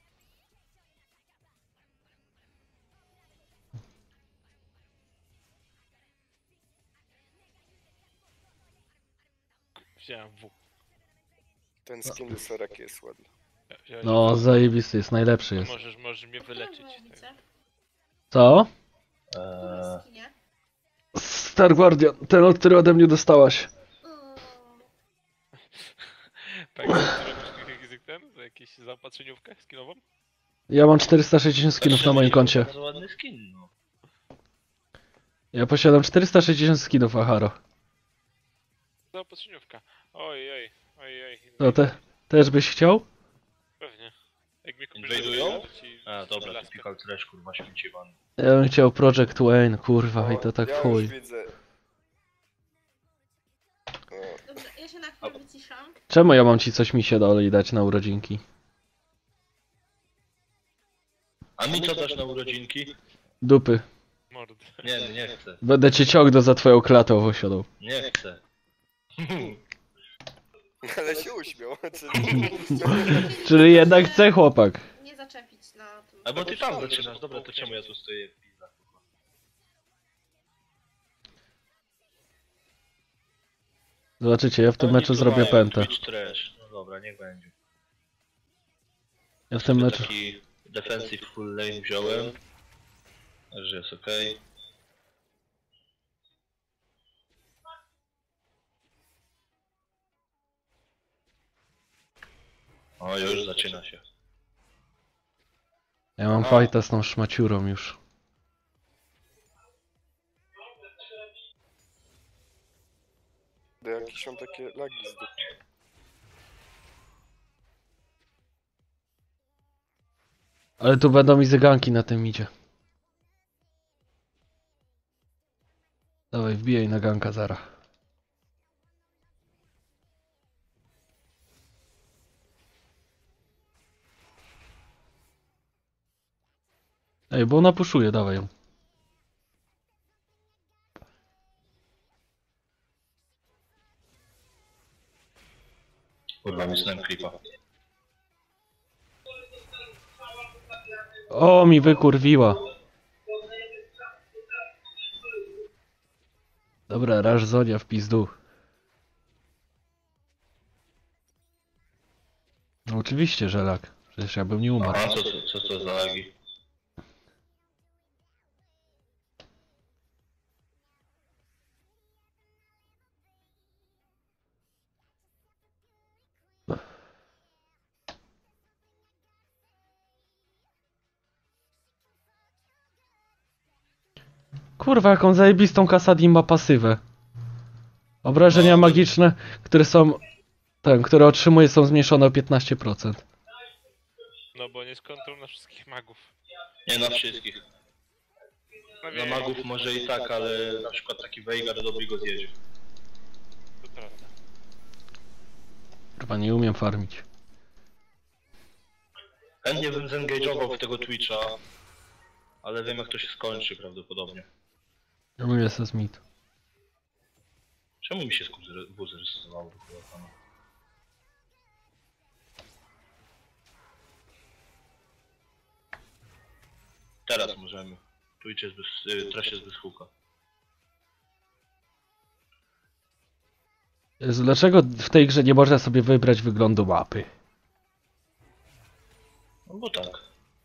Wziąłem W. Ten skin do Soraki jest ładny. Wziąłem No, W. zajebisty jest, najlepszy To jest. możesz mnie wyleczyć. Tak. Widzę. Co? W skinie. Star Guardian, ten od który ode mnie dostałaś. Tak, co robisz jakiś ten? Za jakieś zaopatrzeniówkę skinową? Ja mam 460 skinów na moim koncie. Bardzo ładny skin, no. Ja posiadam 460 skinów, Aharo. Zaopatrzeniówka. Oj. To też byś chciał? Pewnie. Jak mnie kupisz, Inwajdują? to ci A, dobra, laskę. typical trash, kurwa, śmieciewany. Ja bym chciał Project Wayne, kurwa, i to tak ja chuj. już widzę. O, Dobrze, ja się na chwilę wyciszam. Czemu ja mam ci coś mi się dole i dać na urodzinki? A mi co dasz na urodzinki? Dupy. Mord. Nie chcę. Będę cię ciągnął za twoją klatę owosiadą. Nie chcę. ale się uśmiał. Czyli jednak chce chłopak. Nie zaczepić na tym. A bo ty tam zaczynasz, dobra, to czemu ja tu stoję w pizza, kurwa? Zobaczycie, ja w tym meczu zrobię pętę. Twitch trash. No dobra, niech będzie. Ja w tym meczu... Taki defensive full lane wziąłem. Że jest okej. O, już zaczyna się. Ja mam fajta z tą szmaciurą już. Jakieś są takie lagi z dupy. Ale tu będą mi zyganki na tym idzie. Dawaj, wbijaj na ganka zara. Ej, bo ona puszuje, dawaj ją. Kurwa, misnąłem creepa. O, mi wykurwiła. Dobra, Rush Zonia w pizdu. No oczywiście, że lak. Przecież ja bym nie umarł. A co to za lagi? Kurwa, jaką zajebistą Kasadin ma pasywę. Obrażenia magiczne, które są... które otrzymuje, są zmniejszone o 15%. No bo nie jest kontrol na wszystkich magów. Nie na wszystkich. No Dla wiem, magów może i tak, ale na przykład taki Veigar dobry go zjedzie. to prawda. Kurwa, nie umiem farmić. Chętnie bym zengage'ował w tego Twitcha, ale wiem jak to się skończy prawdopodobnie. No jest Smith. Czemu mi się W zrestowało do chuja pana? Teraz możemy. Twitch jest bez... Trash jest bez huka. Jezu, dlaczego w tej grze nie można sobie wybrać wyglądu mapy? No bo tak.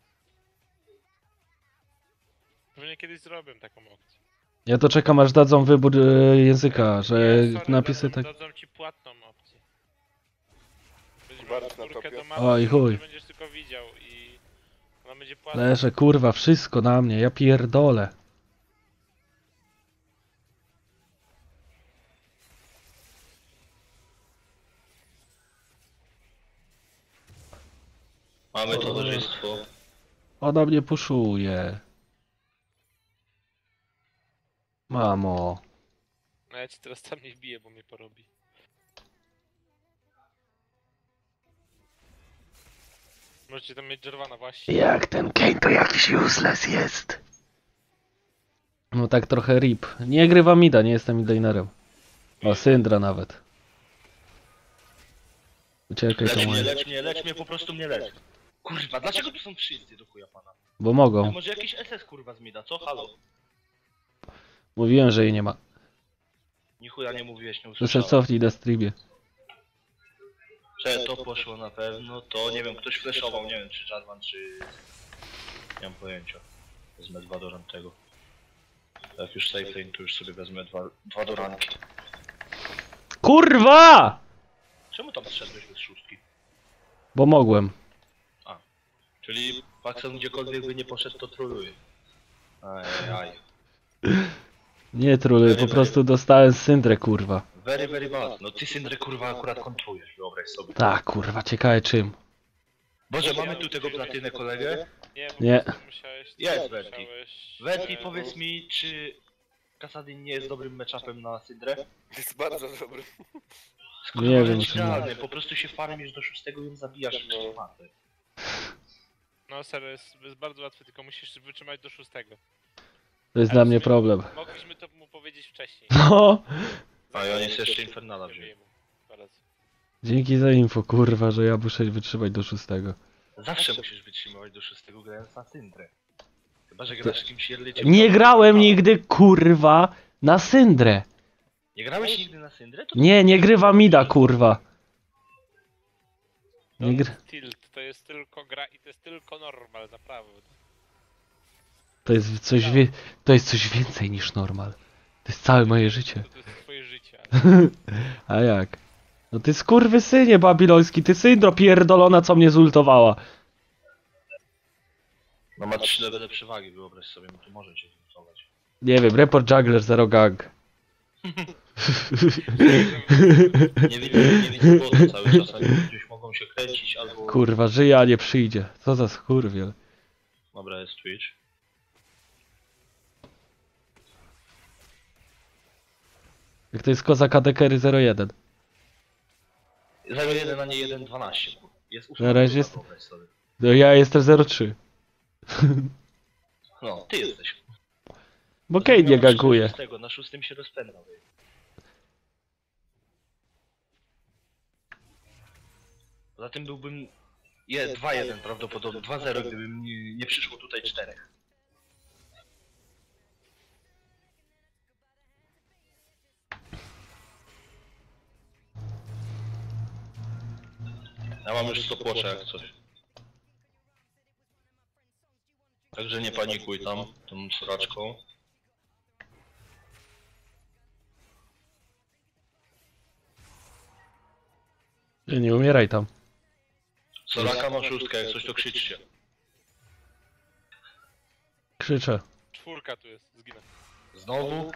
Pewnie kiedyś zrobię taką opcję. Ja to czekam aż dadzą wybór języka, że Nie, sorry, napisy tak... dadzą ci płatną opcję. Będziesz Bart miał na skórkę topie. do mapy, Oj, chuj. że będziesz tylko widział i ona będzie płatna. Leże, kurwa, wszystko na mnie, ja pierdolę. Mamy towarzystwo. Ona mnie puszuje. Mamo. No ja ci teraz tam nie wbiję, bo mnie porobi. Możecie tam mieć Jarvana właśnie. Jak ten Kane to jakiś useless jest. No tak trochę rip. Nie grywam mida, nie jestem midlanerem. O, Syndra nawet. Uciekaj to moje. Lecz mnie, po prostu mnie lecz. Kurwa, dlaczego tu są wszyscy do chuja pana? Bo mogą. Może jakiś SS kurwa z mida, co? Halo? Mówiłem, że jej nie ma. Ni chuja nie mówiłeś, nie To se usłyszałem. cofnij na streamie. Że to poszło na pewno, to nie wiem, ktoś flashował, nie wiem czy Jarvan, czy... Nie mam pojęcia. Wezmę 2 do tego. Jak już safe lane, to już sobie wezmę 2 do ranki. Kurwa! Czemu tam zszedłeś bez szóstki? Bo mogłem. Czyli Paxon gdziekolwiek by nie poszedł, to troluje. Ajajaj. Nie truluję, po prostu dostałem Syndrę, kurwa. Very, very bad. No ty Syndrę kurwa akurat kontrujesz, wyobraź sobie. Tak, kurwa, ciekawe czym. Boże, mamy tu tego platynę kolegę. Nie, Nie. po prostu musiałeś... Jest Verti. musiałeś, Verti, e, powiedz mi, czy Kasadin nie jest dobrym matchupem na Syndrę? Jest bardzo dobry. Nie wiem, czy czy nie. nie. Po prostu się farmisz do 6 i ją zabijasz w No. matę. No serio, jest bardzo łatwy, tylko musisz wytrzymać do 6. To jest dla mnie problem. Mogliśmy to mu powiedzieć wcześniej. No! A i on jest jeszcze Infernala wziął. Mówiłem mu dwa razy. Dzięki za info, kurwa, że ja muszę wytrzymać do 6. Zawsze musisz wytrzymywać do 6 grając na Syndrę. Chyba, że grasz z kimś jedliczym. Nie grałem nigdy, kurwa, na Syndrę. Nie grałeś nigdy na Syndrę? To Nie grywa mida, kurwa. Nie gr... Tilt, to jest tylko gra i to jest tylko normal, naprawdę. To jest coś więcej niż normal. To jest całe moje życie. To jest twoje życie. Ale... A jak? No ty skurwysynie babiloński, ty Syndro pierdolona, co mnie zultowała. No ma 3 levele przewagi, wyobraź sobie, no to może cię zlutować. Nie wiem, report juggler, zero gang. Nie widzę bota cały czas, ale gdzieś mogą się kręcić albo... Kurwa, żyje, a nie przyjdzie. Co za skurwiel. Dobra, jest Twitch. Jak to jest kozak ADKery 01. 0-1, a nie 1-12. Jest Na razie jest- wyobraź sobie. No ja jestem 03. No, ty jesteś. Bo Kane nie gankuje. Na 6 się rozpędzał. Poza tym byłbym... 2-1 prawdopodobnie, 2-0 gdyby nie przyszło tutaj 4. Ja mam już stopwatcha jak coś. Także nie panikuj tam, tą sraczką. Nie umieraj tam. Soraka ma 6, jak coś to krzyczcie. Krzyczę. 4 tu jest, zginę. Znowu?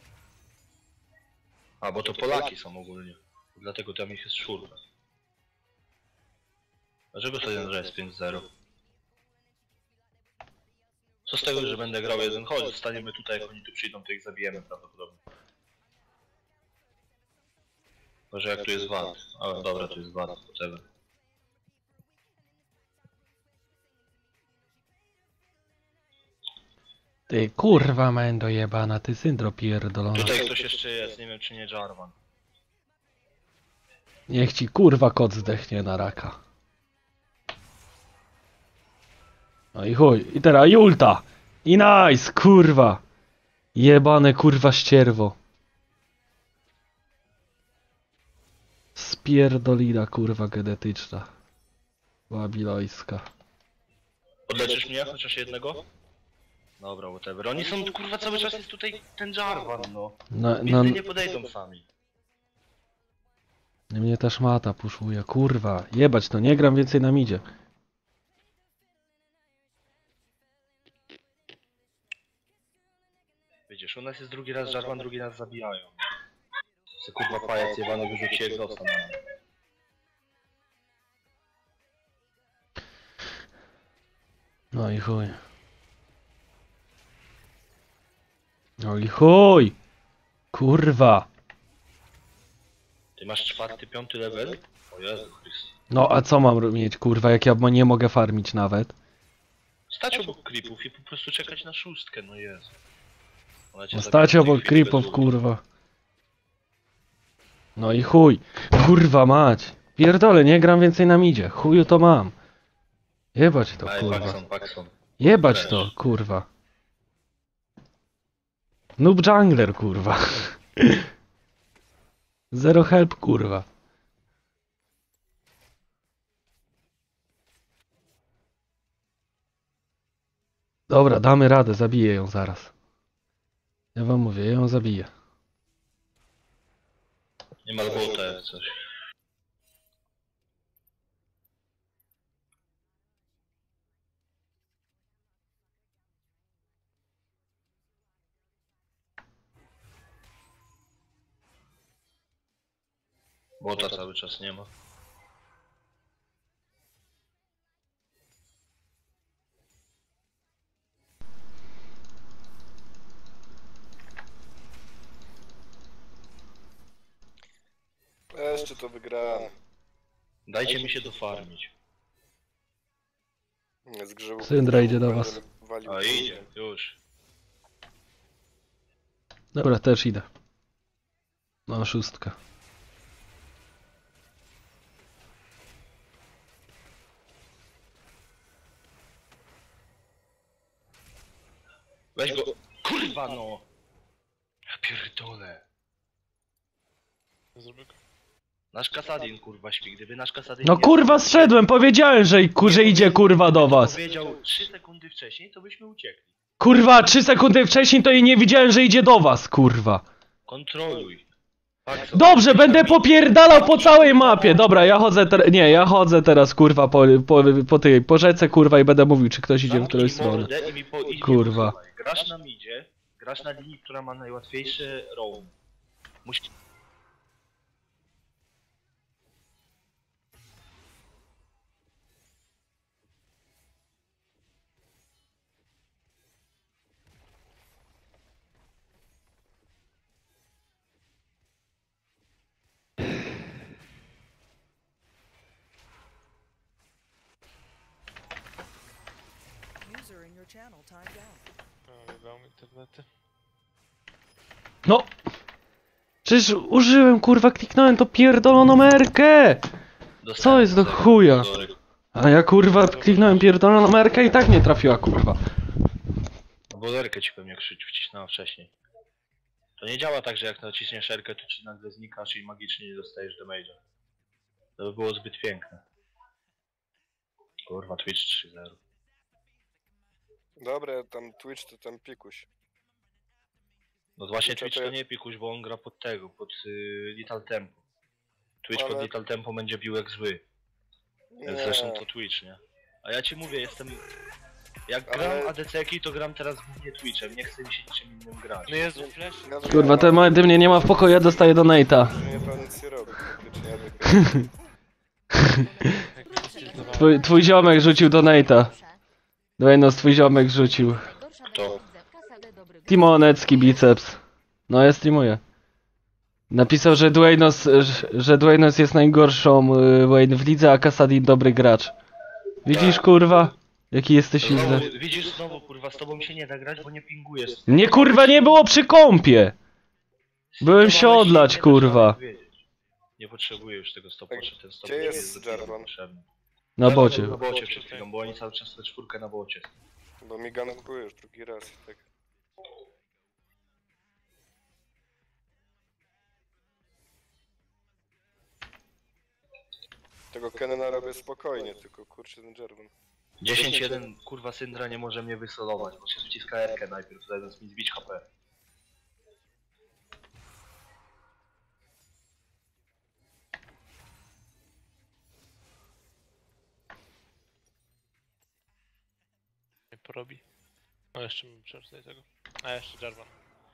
A, bo to Polaki są ogólnie. Dlatego tam ich jest 4. Dlaczego to jeden res 5-0? Co z tego, że będę grał jeden? Chodź, zostaniemy tutaj, jak oni tu przyjdą, to ich zabijemy prawdopodobnie. Może jak tu jest wad. O, dobra, tu jest wad, whatever. Ty kurwa mendo jebana, ty syndro pierdolona. Tutaj ktoś jeszcze jest, nie wiem czy nie Jarvan. Niech ci kurwa kot zdechnie na raka. No i chuj, i teraz i ulta! I nice, kurwa! Jebane kurwa ścierwo. Spierdolina kurwa genetyczna. Babilojska. Podleczysz mnie? Chociaż jednego? Dobra, whatever. Oni są, kurwa, cały czas jest tutaj ten Jarvan, no. Nigdy nie podejdą sami. Mnie ta szmata puszuje, kurwa. Jebać to, nie gram więcej na midzie. Widzisz, u nas jest drugi raz Jarvan, drugi raz zabijają. Se kurwa pajac jebany wyrzuci egzosa na mnie. No i chuj. No i chuj! Kurwa! Ty masz 4., 5. level? O Jezu Chryste. No a co mam mieć, kurwa, jak ja nie mogę farmić nawet? Stać obok creepów i po prostu czekać na 6, no Jezu. Ona cię No zabije stać tych obok creepów creepów, bez kurwa. No i chuj. Kurwa mać. Pierdolę, nie gram więcej na midzie. Chuju to mam. Jebać to, Aj, kurwa. Paxson. Jebać to, kurwa. Noob jungler, kurwa. Zero help, kurwa. Dobra, damy radę, zabiję ją zaraz. Ja wam mówię, ja ją zabiję. Nie ma bota jak coś. Bota cały czas nie ma. Jeszcze to wygrałem. Dajcie mi się dofarmić. Z grzybu. Syndra idzie do was. Walił. A idzie, już. Dobra, też idę. No, 6. Weź go. Kurwa no! Ja pierdolę. Zrobię go. Nasz Kasadin kurwa śpi, gdyby nasz Kasadin No nie kurwa śpił, zszedłem, powiedziałem, że idzie kurwa do was. powiedział 3 sekundy wcześniej, to byśmy uciekli. Kurwa, 3 sekundy wcześniej to i nie widziałem, że idzie do was, kurwa. Kontroluj. Paxson, Dobrze, będę popierdalał po całej mapie. Dobra, ja chodzę teraz, nie, ja chodzę teraz kurwa po rzece kurwa i będę mówił, czy ktoś idzie w którąś stronę. Kurwa. Grasz na midzie, grasz na linii, która ma najłatwiejszy roam. Musi... User in your channel timed out. Wybrałem internety. No. Przecież użyłem kurwa, kliknąłem to pierdoloną merkę. Co jest do chuja? A ja kurwa kliknąłem pierdoloną merkę i tak nie trafiła kurwa. No bo zerkę ci pewnie wcisnęła wcześniej. To nie działa tak, że jak naciśniesz szerkę, to ci nagle znikasz i magicznie nie dostajesz damage'a. To by było zbyt piękne. Kurwa, Twitch 3.0. Dobra, tam Twitch to tam pikuś. No właśnie Twitcha Twitch to to nie pikuś, bo on gra pod tego, pod Little Tempo. Twitch Ale- pod Little Tempo będzie bił jak zły. Nie. Zresztą to Twitch, nie? A ja ci mówię, jestem... Jak Ale- gram ADC-ki, to gram teraz głównie Twitchem, nie chcę mi się niczym innym grać. No Jezu, flash. Nawet Kurwa, ten moment, gdy mnie nie ma w pokoju, ja dostaję donate'a. nie pan nic nie robi, faktycznie, ja wygrałem. Jak mnie zdecydowało. Twój ziomek rzucił donate'a. Dwaynos, twój ziomek rzucił. To. Timonecki biceps. No ja streamuję. Napisał, że Dwaynos jest najgorszą Wayne w lidze, a Kasadin dobry gracz. Widzisz kurwa? Jaki jesteś Znowu, źle. widzisz, znowu kurwa, z tobą się nie da grać, bo nie pingujesz. Mnie kurwa nie było przy kąpie! Byłem się odlać kurwa. Nie potrzebuję już tego stopwatcha, ten Gdzie stopwatch jest do tego Jarvan? potrzebny. Na bocie. Na bocie przed chwilą, bo oni cały czas we czwórkę na bocie. Bo mi gankuje już drugi raz, tak. Tego Kenena robię spokojnie, tylko kurczę ten Jarvan. 10-1, kurwa, Syndra nie może mnie wysolować, bo się wciska R-kę najpierw, zamiast mi zbić HP. Nie porobi. No jeszcze bym przeczytał tego. A jeszcze Jarvan.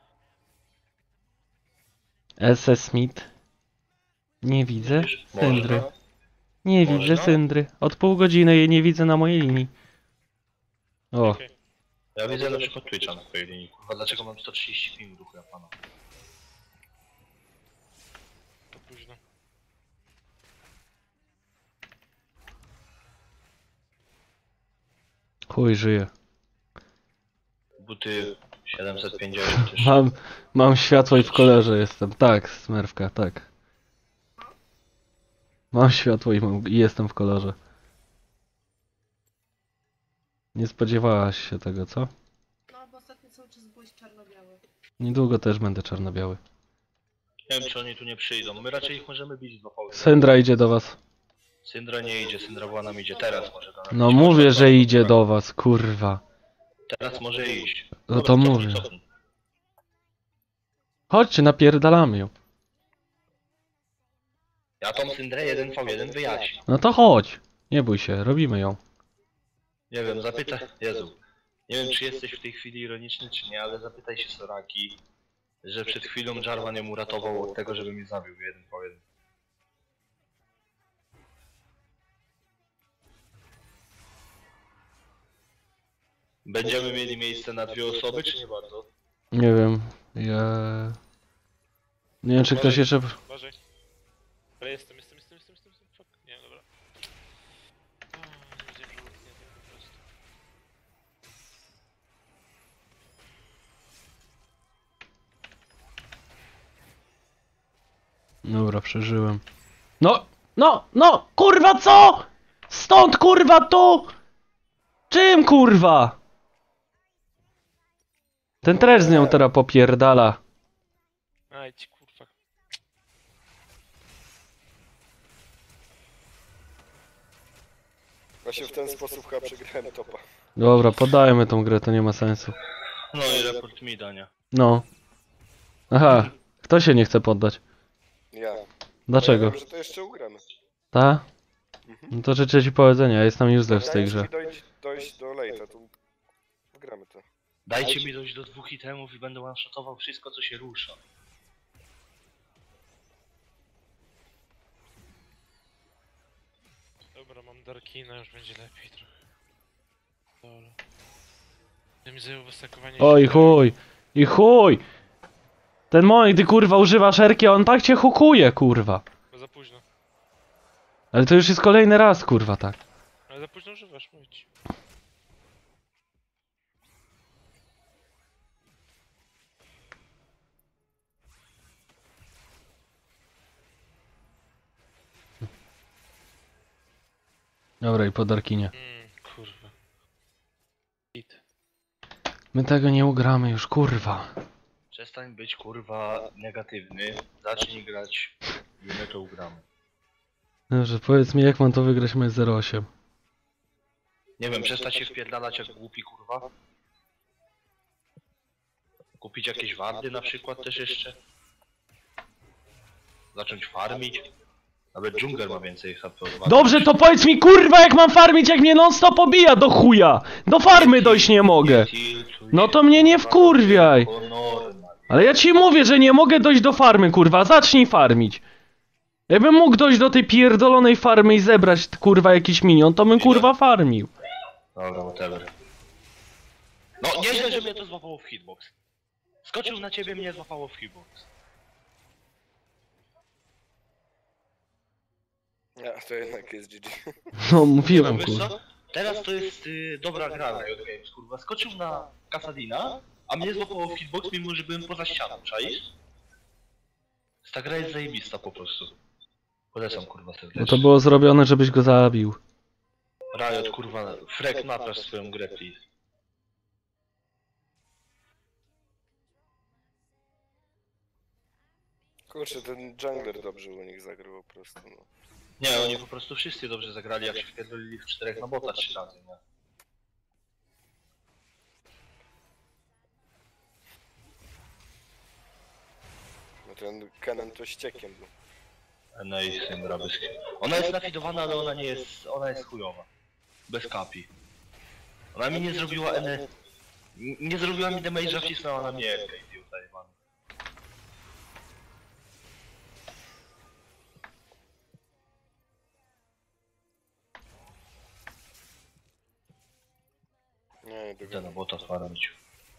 SS Smith. Nie widzę Syndry. Można? Nie Można? widzę Syndry. Od pół godziny jej nie widzę na mojej linii. O, Okej. Ja widzę na przykład Twitcha na twojej linii, kurwa, dlaczego mam 130 ping duchu ja pana? To późno. chuj żyje. Buty 750 też. Mam światło i w kolorze jestem. Tak, Smurfka, tak. Mam światło i jestem w kolorze. Nie spodziewałaś się tego, co? No, bo ostatnio cały czas byłeś czarno-biały. Niedługo też będę czarno-biały. Nie wiem, czy oni tu nie przyjdą, my raczej ich możemy bić do poły. Syndra idzie do was. Syndra nie idzie, Syndra była nam idzie, teraz może do nas No iść. mówię, że idzie do was, kurwa. Teraz może iść. No Dobra, to cofnij, mówię. cofnij. Chodźcie, napierdalamy ją. Ja tą Syndrę 1v1 wyjaśnię. No to chodź. Nie bój się, robimy ją. Nie wiem, zapytaj... Jezu. Nie wiem, czy jesteś w tej chwili ironiczny, czy nie, ale zapytaj się Soraki, że przed chwilą Jarvan ją uratował od tego, żeby mnie zabił 1v1. Będziemy mieli miejsce na 2 osoby, czy nie bardzo? Nie wiem, ja... Nie wiem, czy ktoś jeszcze... Uważaj. Ale jestem. Fuck. Nie, dobra. Nie wiedziałem, że utknie tak po prostu. Dobra, przeżyłem. No, kurwa co? Stąd kurwa tu! Czym kurwa? Ten też z nią teraz popierdala. Aj ci kurwa. Właśnie w ten sposób chyba przegrałem topa. Dobra, poddajmy tą grę, to nie ma sensu. No i report mi dania. No. Aha, kto się nie chce poddać? Ja. Dlaczego? Ja wiem, że to jeszcze ugramy. Ta? No to życzę ci powodzenia, ja jestem useless w tej grze. Dojść do late'a, to wygramy to. Dajcie mi dojść do 2 itemów i będę one-shotował wszystko, co się rusza. Dobra, mam Darkina, już będzie lepiej trochę. Dobra. Ja mi zajęło wystakowanie Oj się- chuj, i chuj! Ten moment, gdy kurwa używa szerki, on tak cię hukuje, kurwa. Bo za późno. Ale to już jest kolejny raz, kurwa, tak. Ale za późno używasz, mówię ci. Dobra, i po Darkinie. Kurwa. Hit. My tego nie ugramy już, kurwa. Przestań być kurwa negatywny, zacznij grać i my to ugramy. Dobrze, powiedz mi, jak mam to wygrać mecz 0-8? Nie wiem, przestać się wpierdalać jak głupi kurwa. Kupić jakieś wardy na przykład też jeszcze. Zacząć farmić. Nawet dżungler ma więcej HP od was. Dobrze, to powiedz mi, kurwa, jak mam farmić, jak mnie non-stop obija do chuja! Do farmy dojść nie mogę! No to mnie nie wkurwiaj! Ale ja ci mówię, że nie mogę dojść do farmy, kurwa, zacznij farmić! Jakbym mógł dojść do tej pierdolonej farmy i zebrać, kurwa, jakiś minion, to bym, kurwa, farmił. Dobra, whatever. No nieźle, że mnie to złapało w hitbox. Skoczył na ciebie, mnie złapało w hitbox. Ja, to jednak jest GG. No mówiłem, Wiesz kurwa. co? Teraz to jest dobra gra na Riot Games, kurwa. Skoczył na Kasadina, a mnie złapało w hitbox, mimo że byłem poza ścianą, czaisz? Ta gra jest zajebista po prostu. Polecam, kurwa, serdecznie. Bo to było zrobione, żebyś go zabił. Riot, kurwa, Frek, napraw swoją grę, please. Kurczę, ten jungler dobrze u nich zagrał po prostu, no. Nie, oni po prostu wszyscy dobrze zagrali, jak się wpierdolili w 4 na bota 3 razy, nie? No ten Kennen to ściekiem był. No i Syndra bez... Ona jest nafidowana, ale ona jest chujowa. Bez kapi. Ona mi nie zrobiła nie zrobiła mi damage'a, wcisnęła na mnie Erkę, idiota jebany. Nie, Idę na bota farmić.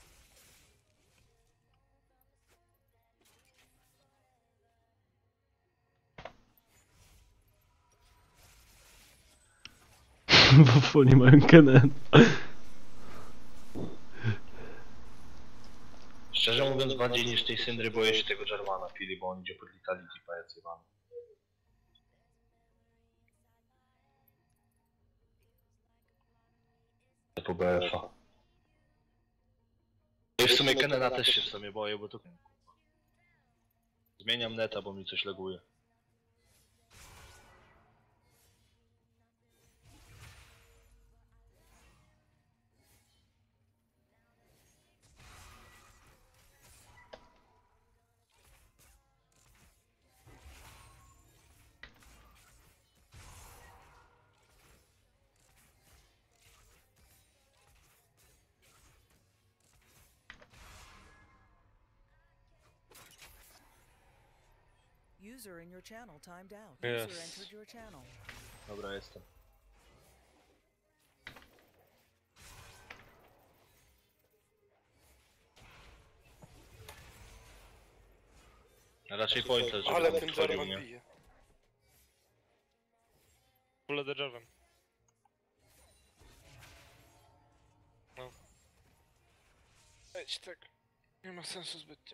Bo oni mają Kennen. Szczerze mówiąc, bardziej niż tej Syndry boję się tego Jarvana pili, bo on idzie pod Vitality, pajac jebany. Po BF-a. I w sumie Kennena też się w sumie boję, bo to... Zmieniam neta, bo mi coś leguje. User in your channel timed out. Yes. User entered your channel. Dobra, jestem. Raczej pointless, żeby Ale on ten wchodził, Jarvan nie? bije. Pula drzewem. No. Weź tak. Nie ma sensu zbytnio.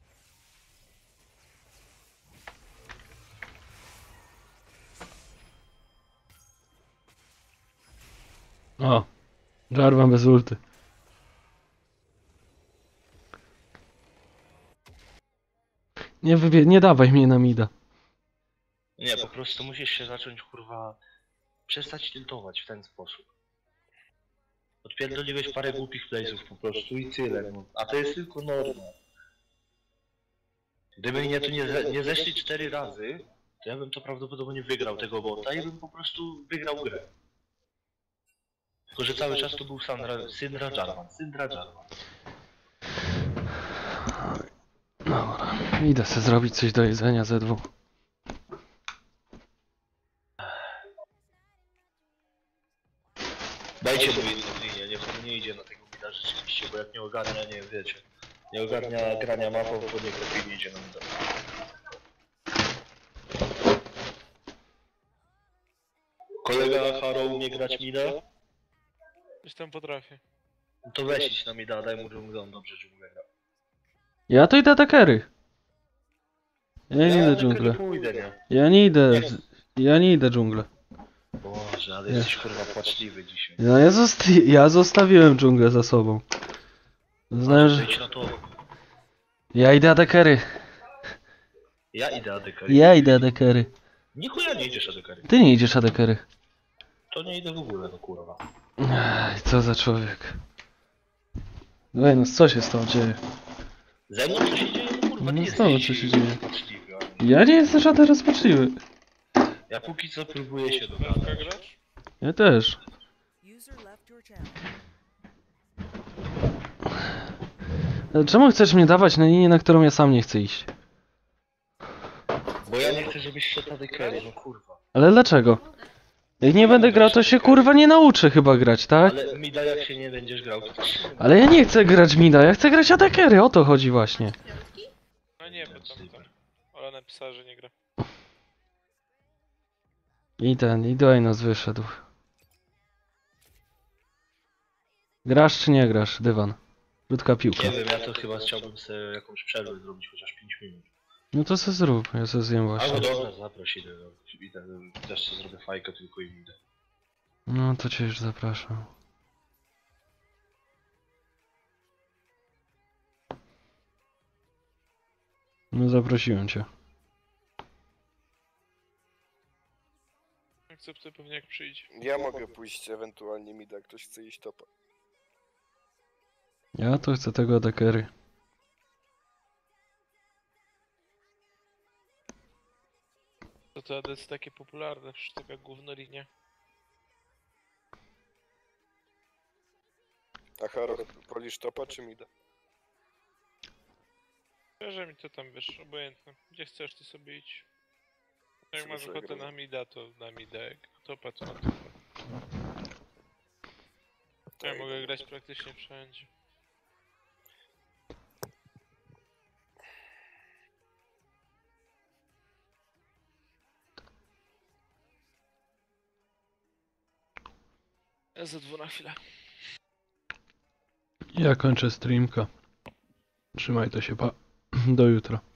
O. Jarvan bez ulty. Nie dawaj mnie na mida. Nie, po prostu musisz się zacząć, kurwa, przestać tiltować w ten sposób. Odpierdoliłeś parę głupich playsów po prostu i tyle, no. A to jest tylko norma. Gdyby mnie tu nie zeszli 4 razy, to ja bym to prawdopodobnie wygrał tego bota i bym po prostu wygrał grę. Tylko, że cały czas to był Syndra Jarvan. Dobra. Idę sobie zrobić coś do jedzenia ze dwóch. Dajcie mu jedną linię, niech on nie idzie na tego mida rzeczywiście, bo jak nie ogarnia, nie wiecie. Nie ogarnia grania mapą, to niech lepiej nie idzie na mida. Kolega Haro umie grać mida? Coś tam potrafię. No to weź iść na mida, daj mu dżunglę, on dobrze dżunglę gra. Ja to idę takery. Ja nie idę na dżunglę. pójdę, nie? Ja nie idę dżunglę. Boże, ale jesteś kurwa płaczliwy dzisiaj. No ja zostawiłem dżunglę za sobą. Znałem, że... Idź na to. Ja idę adekery. Ja idę ADK. Ja idę adekery. Nichuja nie idziesz ADK. Ty nie idziesz adekery. To nie idę w ogóle, no kurwa. Ej, co za człowiek. No no, co się z tą dzieje? Ze mną co się dzieje? No kurwa, No nie znowu jesteś co się dzieje? płaczliwy. Ja nie jestem żaden rozpaczliwy. Ja póki co próbuję się Dawka dogadać. grasz? Ja też. User left your channel. Ale czemu chcesz mnie dawać na linię, na którą ja sam nie chcę iść? Bo ja nie chcę, żebyś szedł ADK, no kurwa. Ale dlaczego? Jak nie będę grał, to się kurwa nie nauczę chyba grać, tak? Ale mida jak się nie będziesz grał, to tak nie Ale ja nie chcę grać mida, ja chcę grać adekery, o to chodzi właśnie. Piątki? No nie, bo tam Ola napisała, że nie gra. I Dojnos wyszedł. Grasz czy nie grasz, dywan? Krótka piłka. Nie wiem, ja to chyba chciałbym sobie jakąś przerwę zrobić, chociaż 5 minut. No to co zrób, ja se zjem Albo właśnie. dobra, zaproś, idę, też sobie zrobię fajkę tylko i idę. No to cię już zapraszam. No zaprosiłem cię. Akceptuję pewnie jak przyjdzie. Ja mogę pójść ewentualnie mida, ktoś chce iść topa. Ja to chcę tego adekery. To AD jest takie popularne, przecież taka gówno linia. A Haro, polisz topa czy mida? Szczerze mi to tam, wiesz, obojętne. Gdzie chcesz, ty sobie idź. Jak Sobie masz sobie ochotę gram. na mida, to na mida. Jak topa, to na topa. Ja Tak, mogę grać praktycznie wszędzie. Ja za dwu na chwilę. Ja kończę streamka. Trzymaj to się, pa. Do jutra.